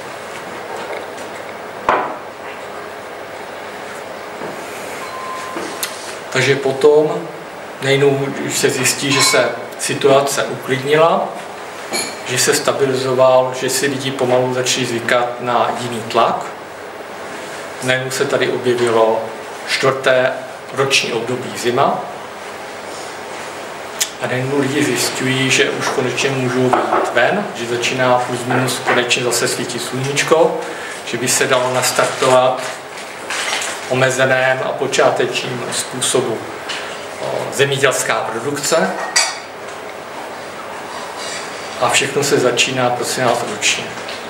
Takže potom, nejenom, když se zjistí, že se situace uklidnila, že se stabilizoval, že si lidi pomalu začali zvykat na jiný tlak, najednou se tady objevilo čtvrté roční období zima a najednou lidi zjišťují, že už konečně můžou vyjít ven, že začíná plus minus konečně zase svítit sluníčko, že by se dalo nastartovat omezeném a počátečním způsobu zemědělská produkce a všechno se začíná, prosím vás, ručně.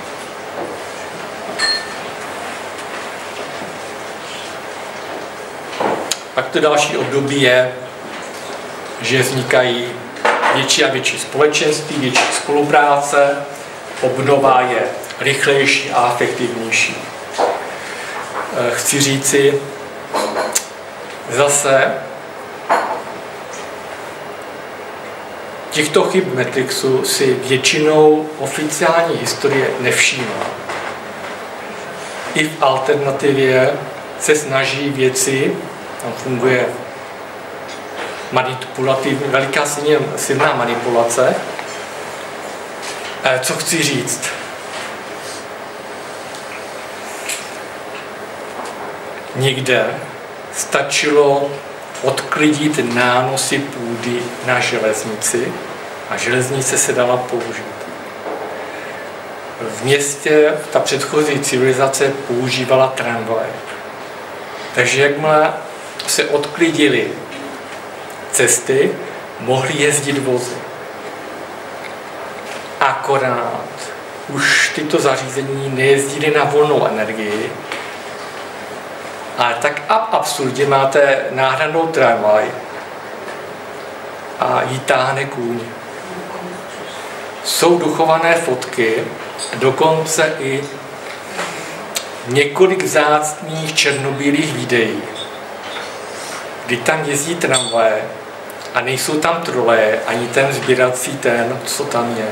Pak to další období je, že vznikají větší a větší společenství, větší spolupráce, obnova je rychlejší a efektivnější. Chci říci zase, těchto chyb Matrixu si většinou oficiální historie nevšímá. I v alternativě se snaží věci, tam funguje manipulativní, veliká silná manipulace. Co chci říct? Někde stačilo odklidit nánosy půdy na železnici a železnice se dala použít. V městě ta předchozí civilizace používala tramvaje. Takže jakmile se odklidily cesty, mohly jezdit vozy. Akorát už tyto zařízení nejezdily na volnou energii, ale tak ab absurdně máte náhradnou tramvaj a jí táhne kůň. Jsou dochované fotky, dokonce i několik vzácných černobílých videí, kdy tam jezdí tramvaje a nejsou tam troleje, ani ten sběrací ten, co tam je.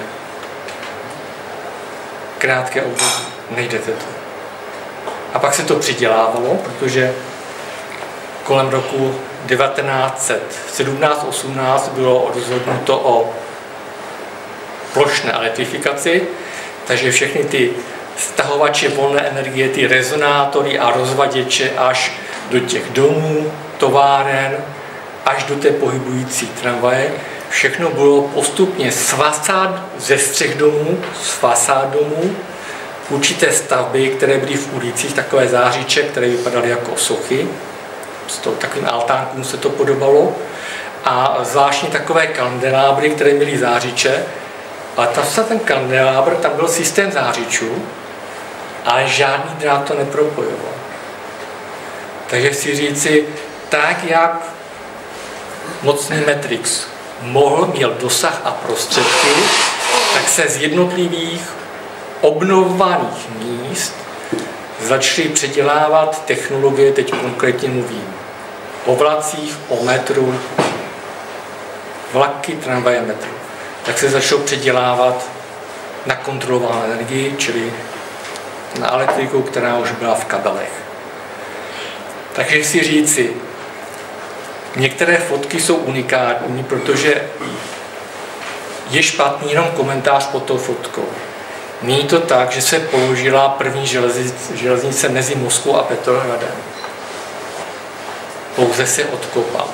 Krátké období, nejdete to. A pak se to přidělávalo, protože kolem roku devatenáct set sedmnáct osmnáct bylo rozhodnuto o plošné elektrifikaci, takže všechny ty stahovače volné energie, ty rezonátory a rozvaděče až do těch domů, továren, až do té pohybující tramvaje, všechno bylo postupně svasát ze střech domů, svasát domů, určité stavby, které byly v ulicích, takové záříče, které vypadaly jako sochy, s takovým altánkům se to podobalo, a zvláštní takové kandelábry, které měly záříče, ale tam se ten kandelábr, tam byl systém zářičů, ale žádný drát to nepropojoval. Takže chci říci, tak jak mocný Matrix mohl, měl dosah a prostředky, tak se z jednotlivých obnovovaných míst začaly předělávat technologie, teď konkrétně mluvím o vlacích, o metru, vlaky, tramvaje, metru. Tak se začalo předělávat na kontrolovanou energii, čili na elektriku, která už byla v kabelech. Takže chci říci, některé fotky jsou unikátní, protože je špatný jenom komentář pod tou fotkou. Není to tak, že se položila první železnice mezi Moskvou a Petrohradem. Pouze se odkopal.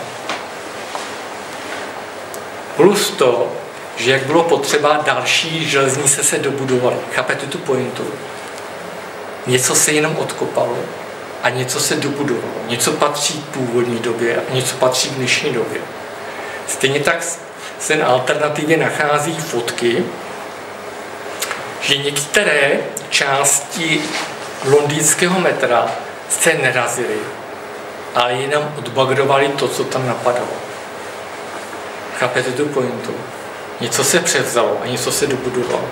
Plus to, že jak bylo potřeba, další železnice se dobudovaly. Chápete tu pointu? Něco se jenom odkopalo a něco se dobudovalo. Něco patří k původní době a něco patří k dnešní době. Stejně tak se na alternativě nachází fotky, že některé části londýnského metra se nerazily, ale jenom odbagrovali to, co tam napadalo. Chápete tu pointu? Něco se převzalo a něco se dobudovalo.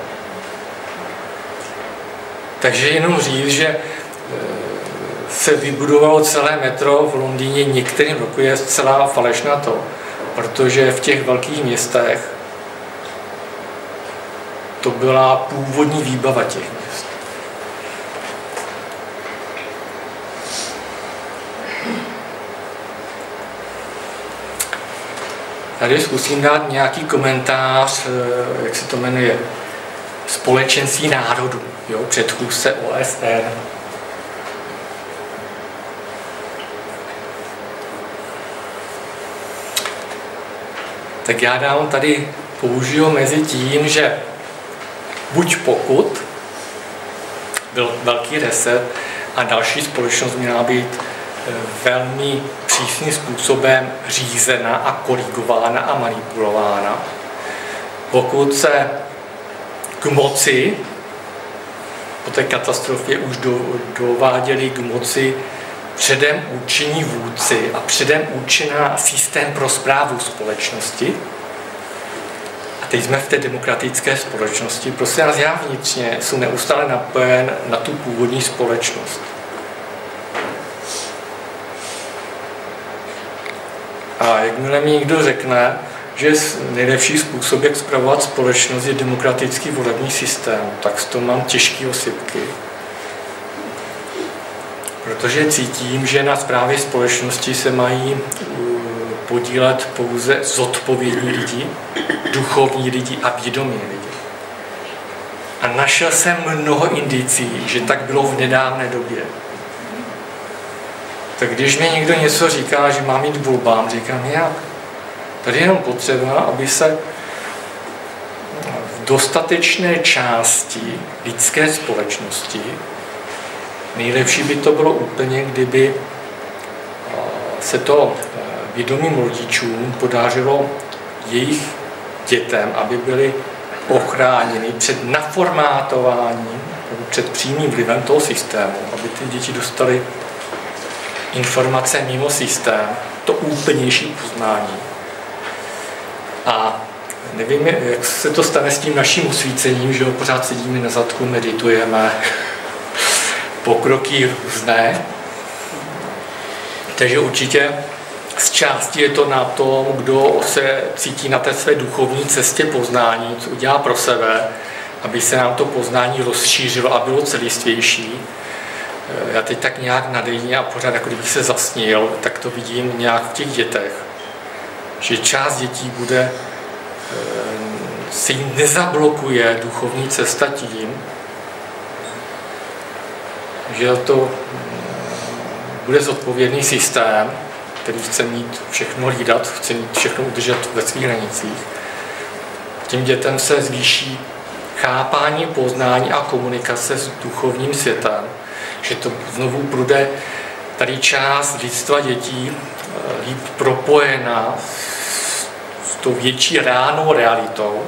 Takže jenom říct, že se vybudovalo celé metro v Londýně některým roku je zcela falešná to, protože v těch velkých městech to byla původní výbava těch měst. Tady zkusím dát nějaký komentář, jak se to jmenuje, Společenství národů, jo, předchůdce O S N. Tak já dám tady, použiju mezi tím, že buď pokud byl velký reset a další společnost měla být velmi přísným způsobem řízena a korigována a manipulována. Pokud se k moci po té katastrofě už do, dováděli k moci předem určení vůdci a předem určená systém pro správu společnosti. A teď jsme v té demokratické společnosti. Prostě nás já vnitřně jsem neustále napojen na tu původní společnost. A jakmile mi někdo řekne, že nejlepší způsob, jak spravovat společnost, je demokratický volební systém, tak s tom mám těžké osypky. Protože cítím, že na správě společnosti se mají podílet pouze zodpovědní lidi, duchovní lidi a vědomí lidi. A našel jsem mnoho indicí, že tak bylo v nedávné době. Tak když mi někdo něco říká, že mám jít k volbám, říkám, jak? Tady je jenom potřeba, aby se v dostatečné části lidské společnosti, nejlepší by to bylo úplně, kdyby se to vědomým rodičům podařilo jejich dětem, aby byly ochráněny před naformátováním, před přímým vlivem toho systému, aby ty děti dostaly informace mimo systém, to úplnější poznání. A nevím, jak se to stane s tím naším usvícením, že ho pořád sedíme na zadku, meditujeme, pokroky různé. Takže určitě z části je to na tom, kdo se cítí na té své duchovní cestě poznání, co udělá pro sebe, aby se nám to poznání rozšířilo a bylo celistvější. Já teď tak nějak nadejně a pořád, jako kdybych se zasnil, tak to vidím nějak v těch dětech. Že část dětí bude, se jim nezablokuje duchovní cesta tím, že to bude zodpovědný systém, který chce mít všechno hlídat, chce mít všechno udržet ve svých hranicích. Tím dětem se zvýší chápání, poznání a komunikace s duchovním světem, že to znovu bude tady část lidstva dětí líp propojená s tou větší reálnou realitou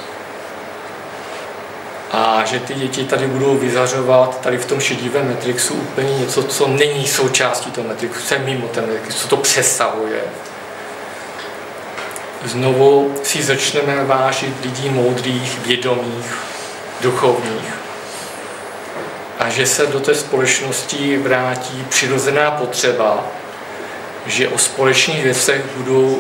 a že ty děti tady budou vyzařovat tady v tom šedivém Matrixu úplně něco, co není součástí toho Matrixu, co je mimo ten Matrix, co to přesahuje. Znovu si začneme vážit lidí moudrých, vědomých, duchovních a že se do té společnosti vrátí přirozená potřeba, že o společných věcech budou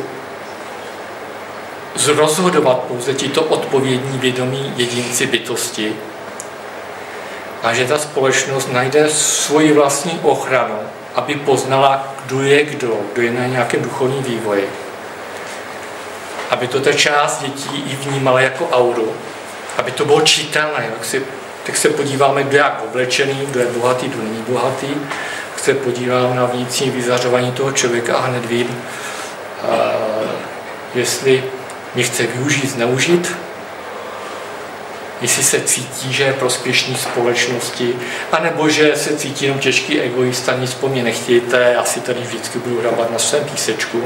rozhodovat pouze tito odpovědní vědomí jedinci bytosti a že ta společnost najde svoji vlastní ochranu, aby poznala, kdo je kdo, kdo je na nějakém duchovním vývoji. Aby to ta část dětí i vnímala jako auru, aby to bylo čitelné. Jak si, tak se podíváme, kdo je jak oblečený, kdo je bohatý, kdo není bohatý. Tak se podívám na vnitřní vyzařování toho člověka a hned vím, uh, jestli mě chce využít, zneužít, jestli se cítí, že je prospěšný společnosti, anebo že se cítí jenom těžký egoista, nic po mně nechtějte, já si tady vždycky budu hrabat na svém písečku.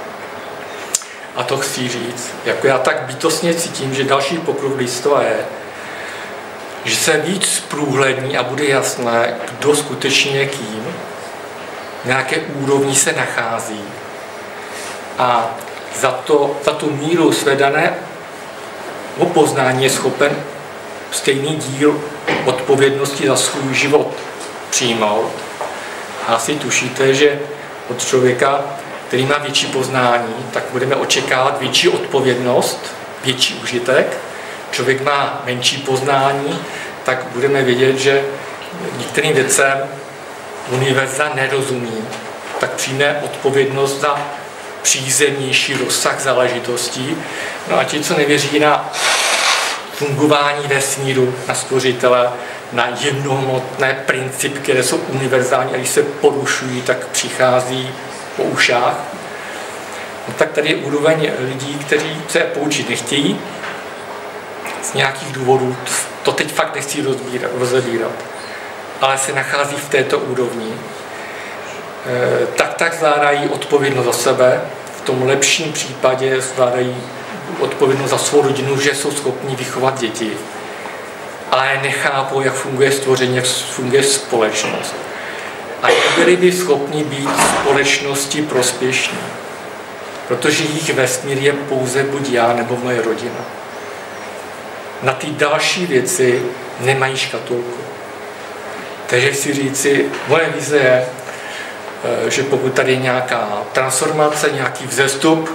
A to chci říct, jako já tak bytostně cítím, že další pokrok lidstva je, že se víc zprůhlední a bude jasné, kdo skutečně je kým, na jaké úrovni se nachází. A za, to, za tu míru své dané o poznání je schopen stejný díl odpovědnosti za svůj život přijmout. A asi tušíte, že od člověka, který má větší poznání, tak budeme očekávat větší odpovědnost, větší užitek. Člověk má menší poznání, tak budeme vědět, že některým věcem univerzita nerozumí, tak přijme odpovědnost za přízemnější rozsah záležitostí. No a ti, co nevěří na fungování vesmíru, na stvořitele, na jemnohmotné principy, které jsou univerzální a když se porušují, tak přichází po ušách. No tak tady je úroveň lidí, kteří se poučit nechtějí, z nějakých důvodů, to teď fakt nechci rozebírat, ale se nachází v této úrovni. E, tak tak zvládají odpovědnost za sebe, v tom lepším případě zvládají odpovědnost za svou rodinu, že jsou schopni vychovat děti, ale nechápou, jak funguje stvoření, jak funguje společnost. A byli by schopni být společnosti prospěšní, protože jejich vesmír je pouze buď já nebo moje rodina. Na ty další věci nemají škatulku. Takže si říci, moje vize je, že pokud tady je nějaká transformace, nějaký vzestup,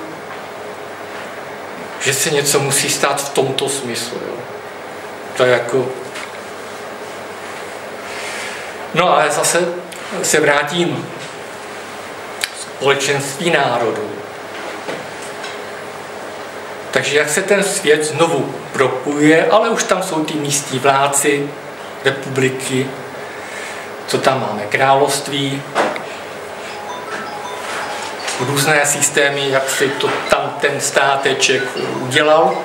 že se něco musí stát v tomto smyslu. Jo. To je jako... No ale zase se vrátím společenství národů. Takže jak se ten svět znovu propojuje, ale už tam jsou ty místní vládci, republiky, co tam máme, království, různé systémy, jak si to tam ten státeček udělal.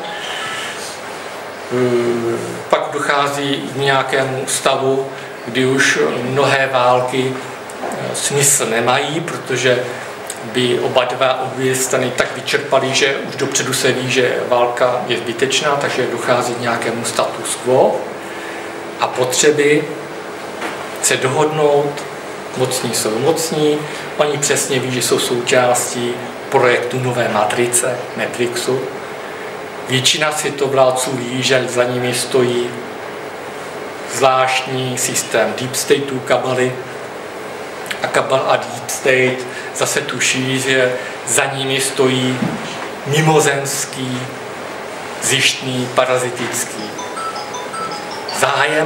Pak dochází k nějakému stavu, kdy už mnohé války smysl nemají, protože by oba dva obě strany tak vyčerpaly, že už dopředu se ví, že válka je zbytečná, takže dochází k nějakému status quo a potřeby se dohodnout, mocní jsou mocní, oni přesně ví, že jsou součástí projektu Nové matrice, Matrixu. Většina světovládců ví, že za nimi stojí zvláštní systém Deep Stateu, Kabaly, a Kabal a Deep State zase tuší, že za nimi stojí mimozemský, zjištný, parazitický zájem.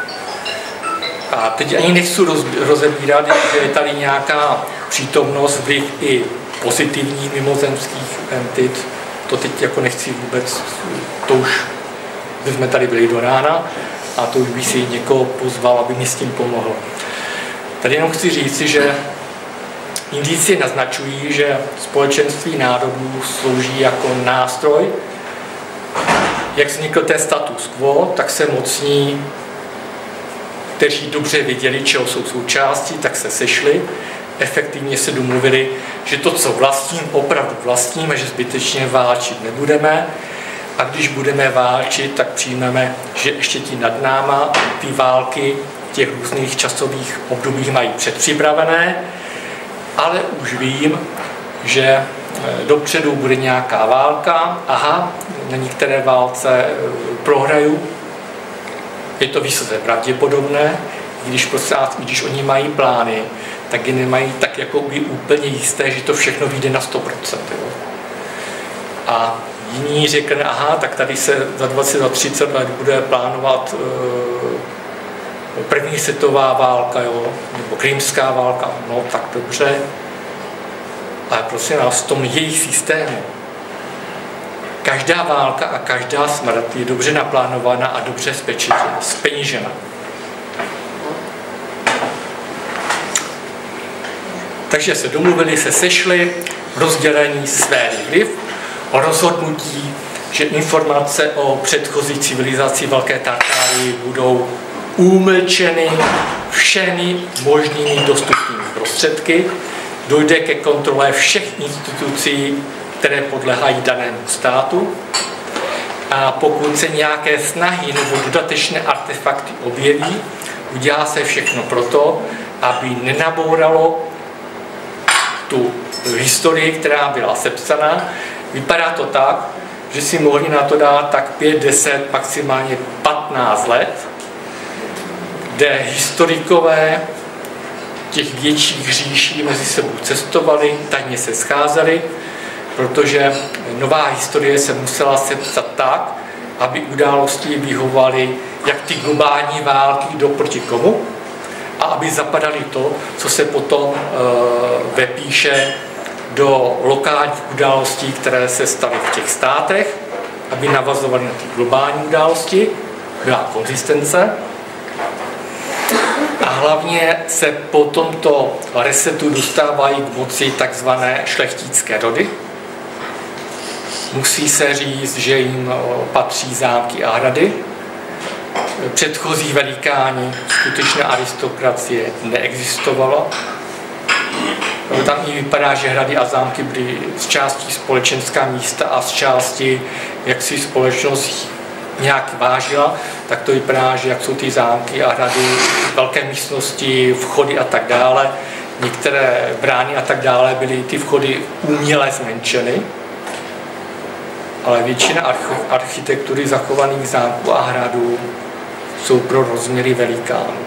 A teď ani nechci rozebírat, že je tady nějaká přítomnost vliv i pozitivních mimozemských entit. To teď jako nechci vůbec, to už jsme tady byli do rána a to už bych si někoho pozval, aby mi s tím pomohl. Tady jenom chci říci, že indicie naznačují, že společenství národů slouží jako nástroj. Jak vznikl ten status quo, tak se mocní, kteří dobře věděli, čeho jsou součástí, tak se sešli, efektivně se domluvili, že to, co vlastním, opravdu vlastním a že zbytečně válčit nebudeme. A když budeme válčit, tak přijmeme, že ještě ti nad náma ty války v těch různých časových obdobích mají předpřipravené, ale už vím, že dopředu bude nějaká válka, aha, na některé válce prohraju, je to vysoce pravděpodobné, když, prostě, když oni mají plány, tak je nemají tak jako by úplně jisté, že to všechno vyjde na sto procent. Jo. A jiní řekne, aha, tak tady se za dvacet, za třicet let bude plánovat uh, první světová válka, jo, nebo krymská válka, no tak dobře. Ale prosím vás, v tom jejich systému každá válka a každá smrt je dobře naplánovaná a dobře zpenížena. Takže se domluvili, se sešli, rozdělení sféry vliv, o rozhodnutí, že informace o předchozí civilizaci Velké Tartárii budou umlčeny všemi možnými dostupnými prostředky, dojde ke kontrole všech institucí, které podléhají danému státu. A pokud se nějaké snahy nebo dodatečné artefakty objeví, udělá se všechno proto, aby nenabouralo tu historii, která byla sepsaná. Vypadá to tak, že si mohli na to dát tak pět, deset, maximálně patnáct let, kde historikové těch větších říší mezi sebou cestovali, tajně se scházeli, protože nová historie se musela sepsat tak, aby události vyhovaly jak ty globální války, kdo proti komu, a aby zapadaly to, co se potom e, vepíše do lokálních událostí, které se staly v těch státech, aby navazovaly na ty globální události, byla konzistence. A hlavně se po tomto resetu dostávají k moci takzvané šlechtické rody. Musí se říct, že jim patří zámky a hrady. Předchozí velikáni, skutečná aristokracie neexistovala. Tam i vypadá, že hrady a zámky byly z části společenská místa a z části, jak si společnost nějak vážila, tak to vypadá, že jak jsou ty zámky a hrady, velké místnosti, vchody a tak dále, některé brány a tak dále, byly ty vchody uměle zmenšeny, ale většina architektury zachovaných zámků a hradů jsou pro rozměry velikánů.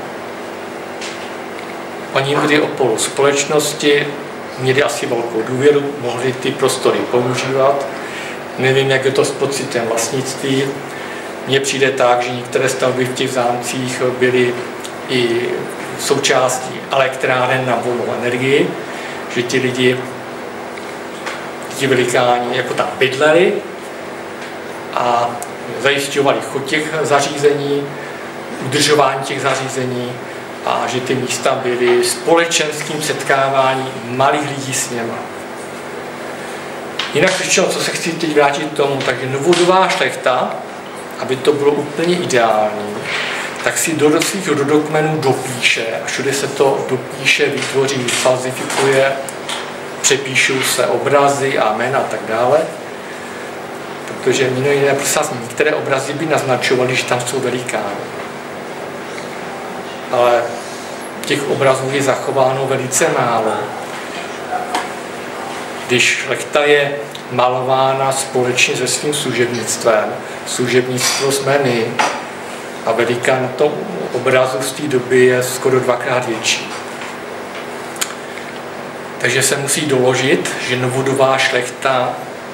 Oni byli oporou společnosti, měli asi velkou důvěru, mohli ty prostory používat. Nevím, jak je to s pocitem vlastnictví. Mně přijde tak, že některé stavby v těch zámcích byly i součástí elektráren na volnou energii, že ti lidi, ti velikáni, jako tam bydleli a zajišťovali chod těch zařízení, udržování těch zařízení a že ty místa byly společenským setkáváním malých lidí s něma. Jinak řečeno, co se chci teď vrátit k tomu, takže novodobá šlechta, aby to bylo úplně ideální, tak si do svých rodokmenů dopíše, a všude se to dopíše, vytvoří, falzifikuje, přepíšou se obrazy a jména a tak dále, protože mimo jiné některé obrazy by naznačovaly, že tam jsou velikány. Ale těch obrazů je zachováno velice málo. Když šlechta je malována společně se svým služebnictvem, služebnictvo jsme my, a velikán na tom obrazu z té doby je skoro dvakrát větší. Takže se musí doložit, že novodobá šlechta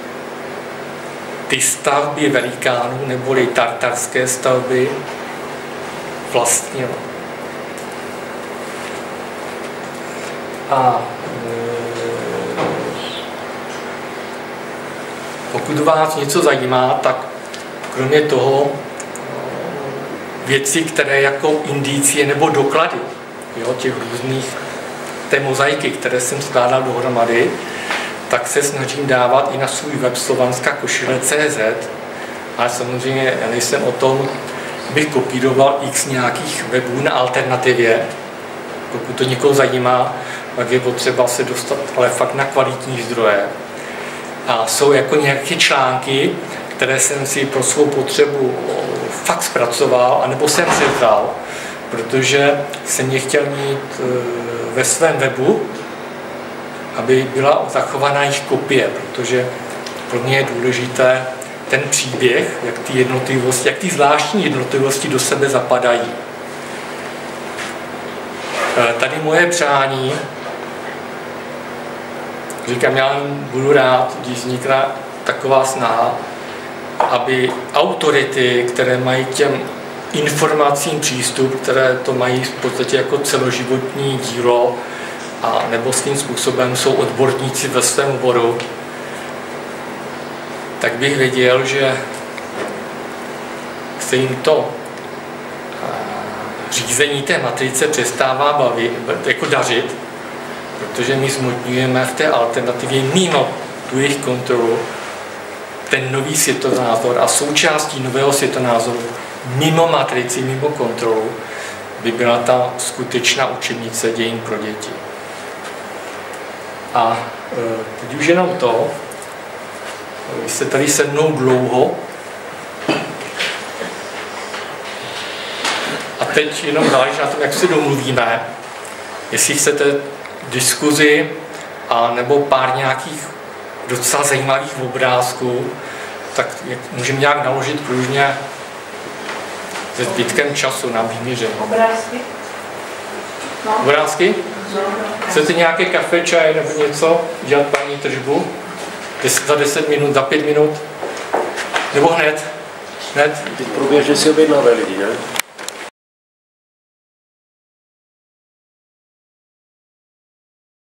ty stavby velikánů neboli tartarské stavby vlastnila. A pokud vás něco zajímá, tak kromě toho věci, které jako indicie nebo doklady, jo, těch různých té mozaiky, které jsem skládal dohromady, tak se snažím dávat i na svůj web slovanská košile tečka cé zet, ale samozřejmě já nejsem o tom, bych kopíroval x nějakých webů na alternativě. Pokud to někoho zajímá, tak je potřeba se dostat ale fakt na kvalitní zdroje. A jsou jako nějaké články, které jsem si pro svou potřebu fakt zpracoval, anebo jsem převzal, protože jsem je chtěl mít ve svém webu, aby byla zachovaná jejich kopie, protože pro mě je důležité ten příběh, jak ty jednotlivosti, jak ty zvláštní jednotlivosti do sebe zapadají. Tady moje přání, říkám, já budu rád, když vznikne taková snaha, aby autority, které mají těm informacím přístup, které to mají v podstatě jako celoživotní dílo, a nebo svým způsobem jsou odborníci ve svém oboru, tak bych věděl, že se jim to řízení té matrice přestává bavit, jako dařit, protože my zmotňujeme v té alternativě mimo tu jejich kontrolu ten nový světonázor a součástí nového světonázoru mimo matrici, mimo kontrolu by byla ta skutečná učebnice dějin pro děti. A teď už jenom to, vy jste tady se mnou dlouho a teď jenom záleží na tom, jak si domluvíme, jestli chcete diskuzi a nebo pár nějakých docela zajímavých obrázků, tak jak můžeme nějak naložit pružně se zbytkem času na výměře. Obrázky? No. Obrázky? Chcete nějaké kafe, čaj nebo něco? Dělat paní tržbu? Des, za deset minut, za pět minut? Nebo hned? Hned? Teď průběžně si objednáme lidi, ne?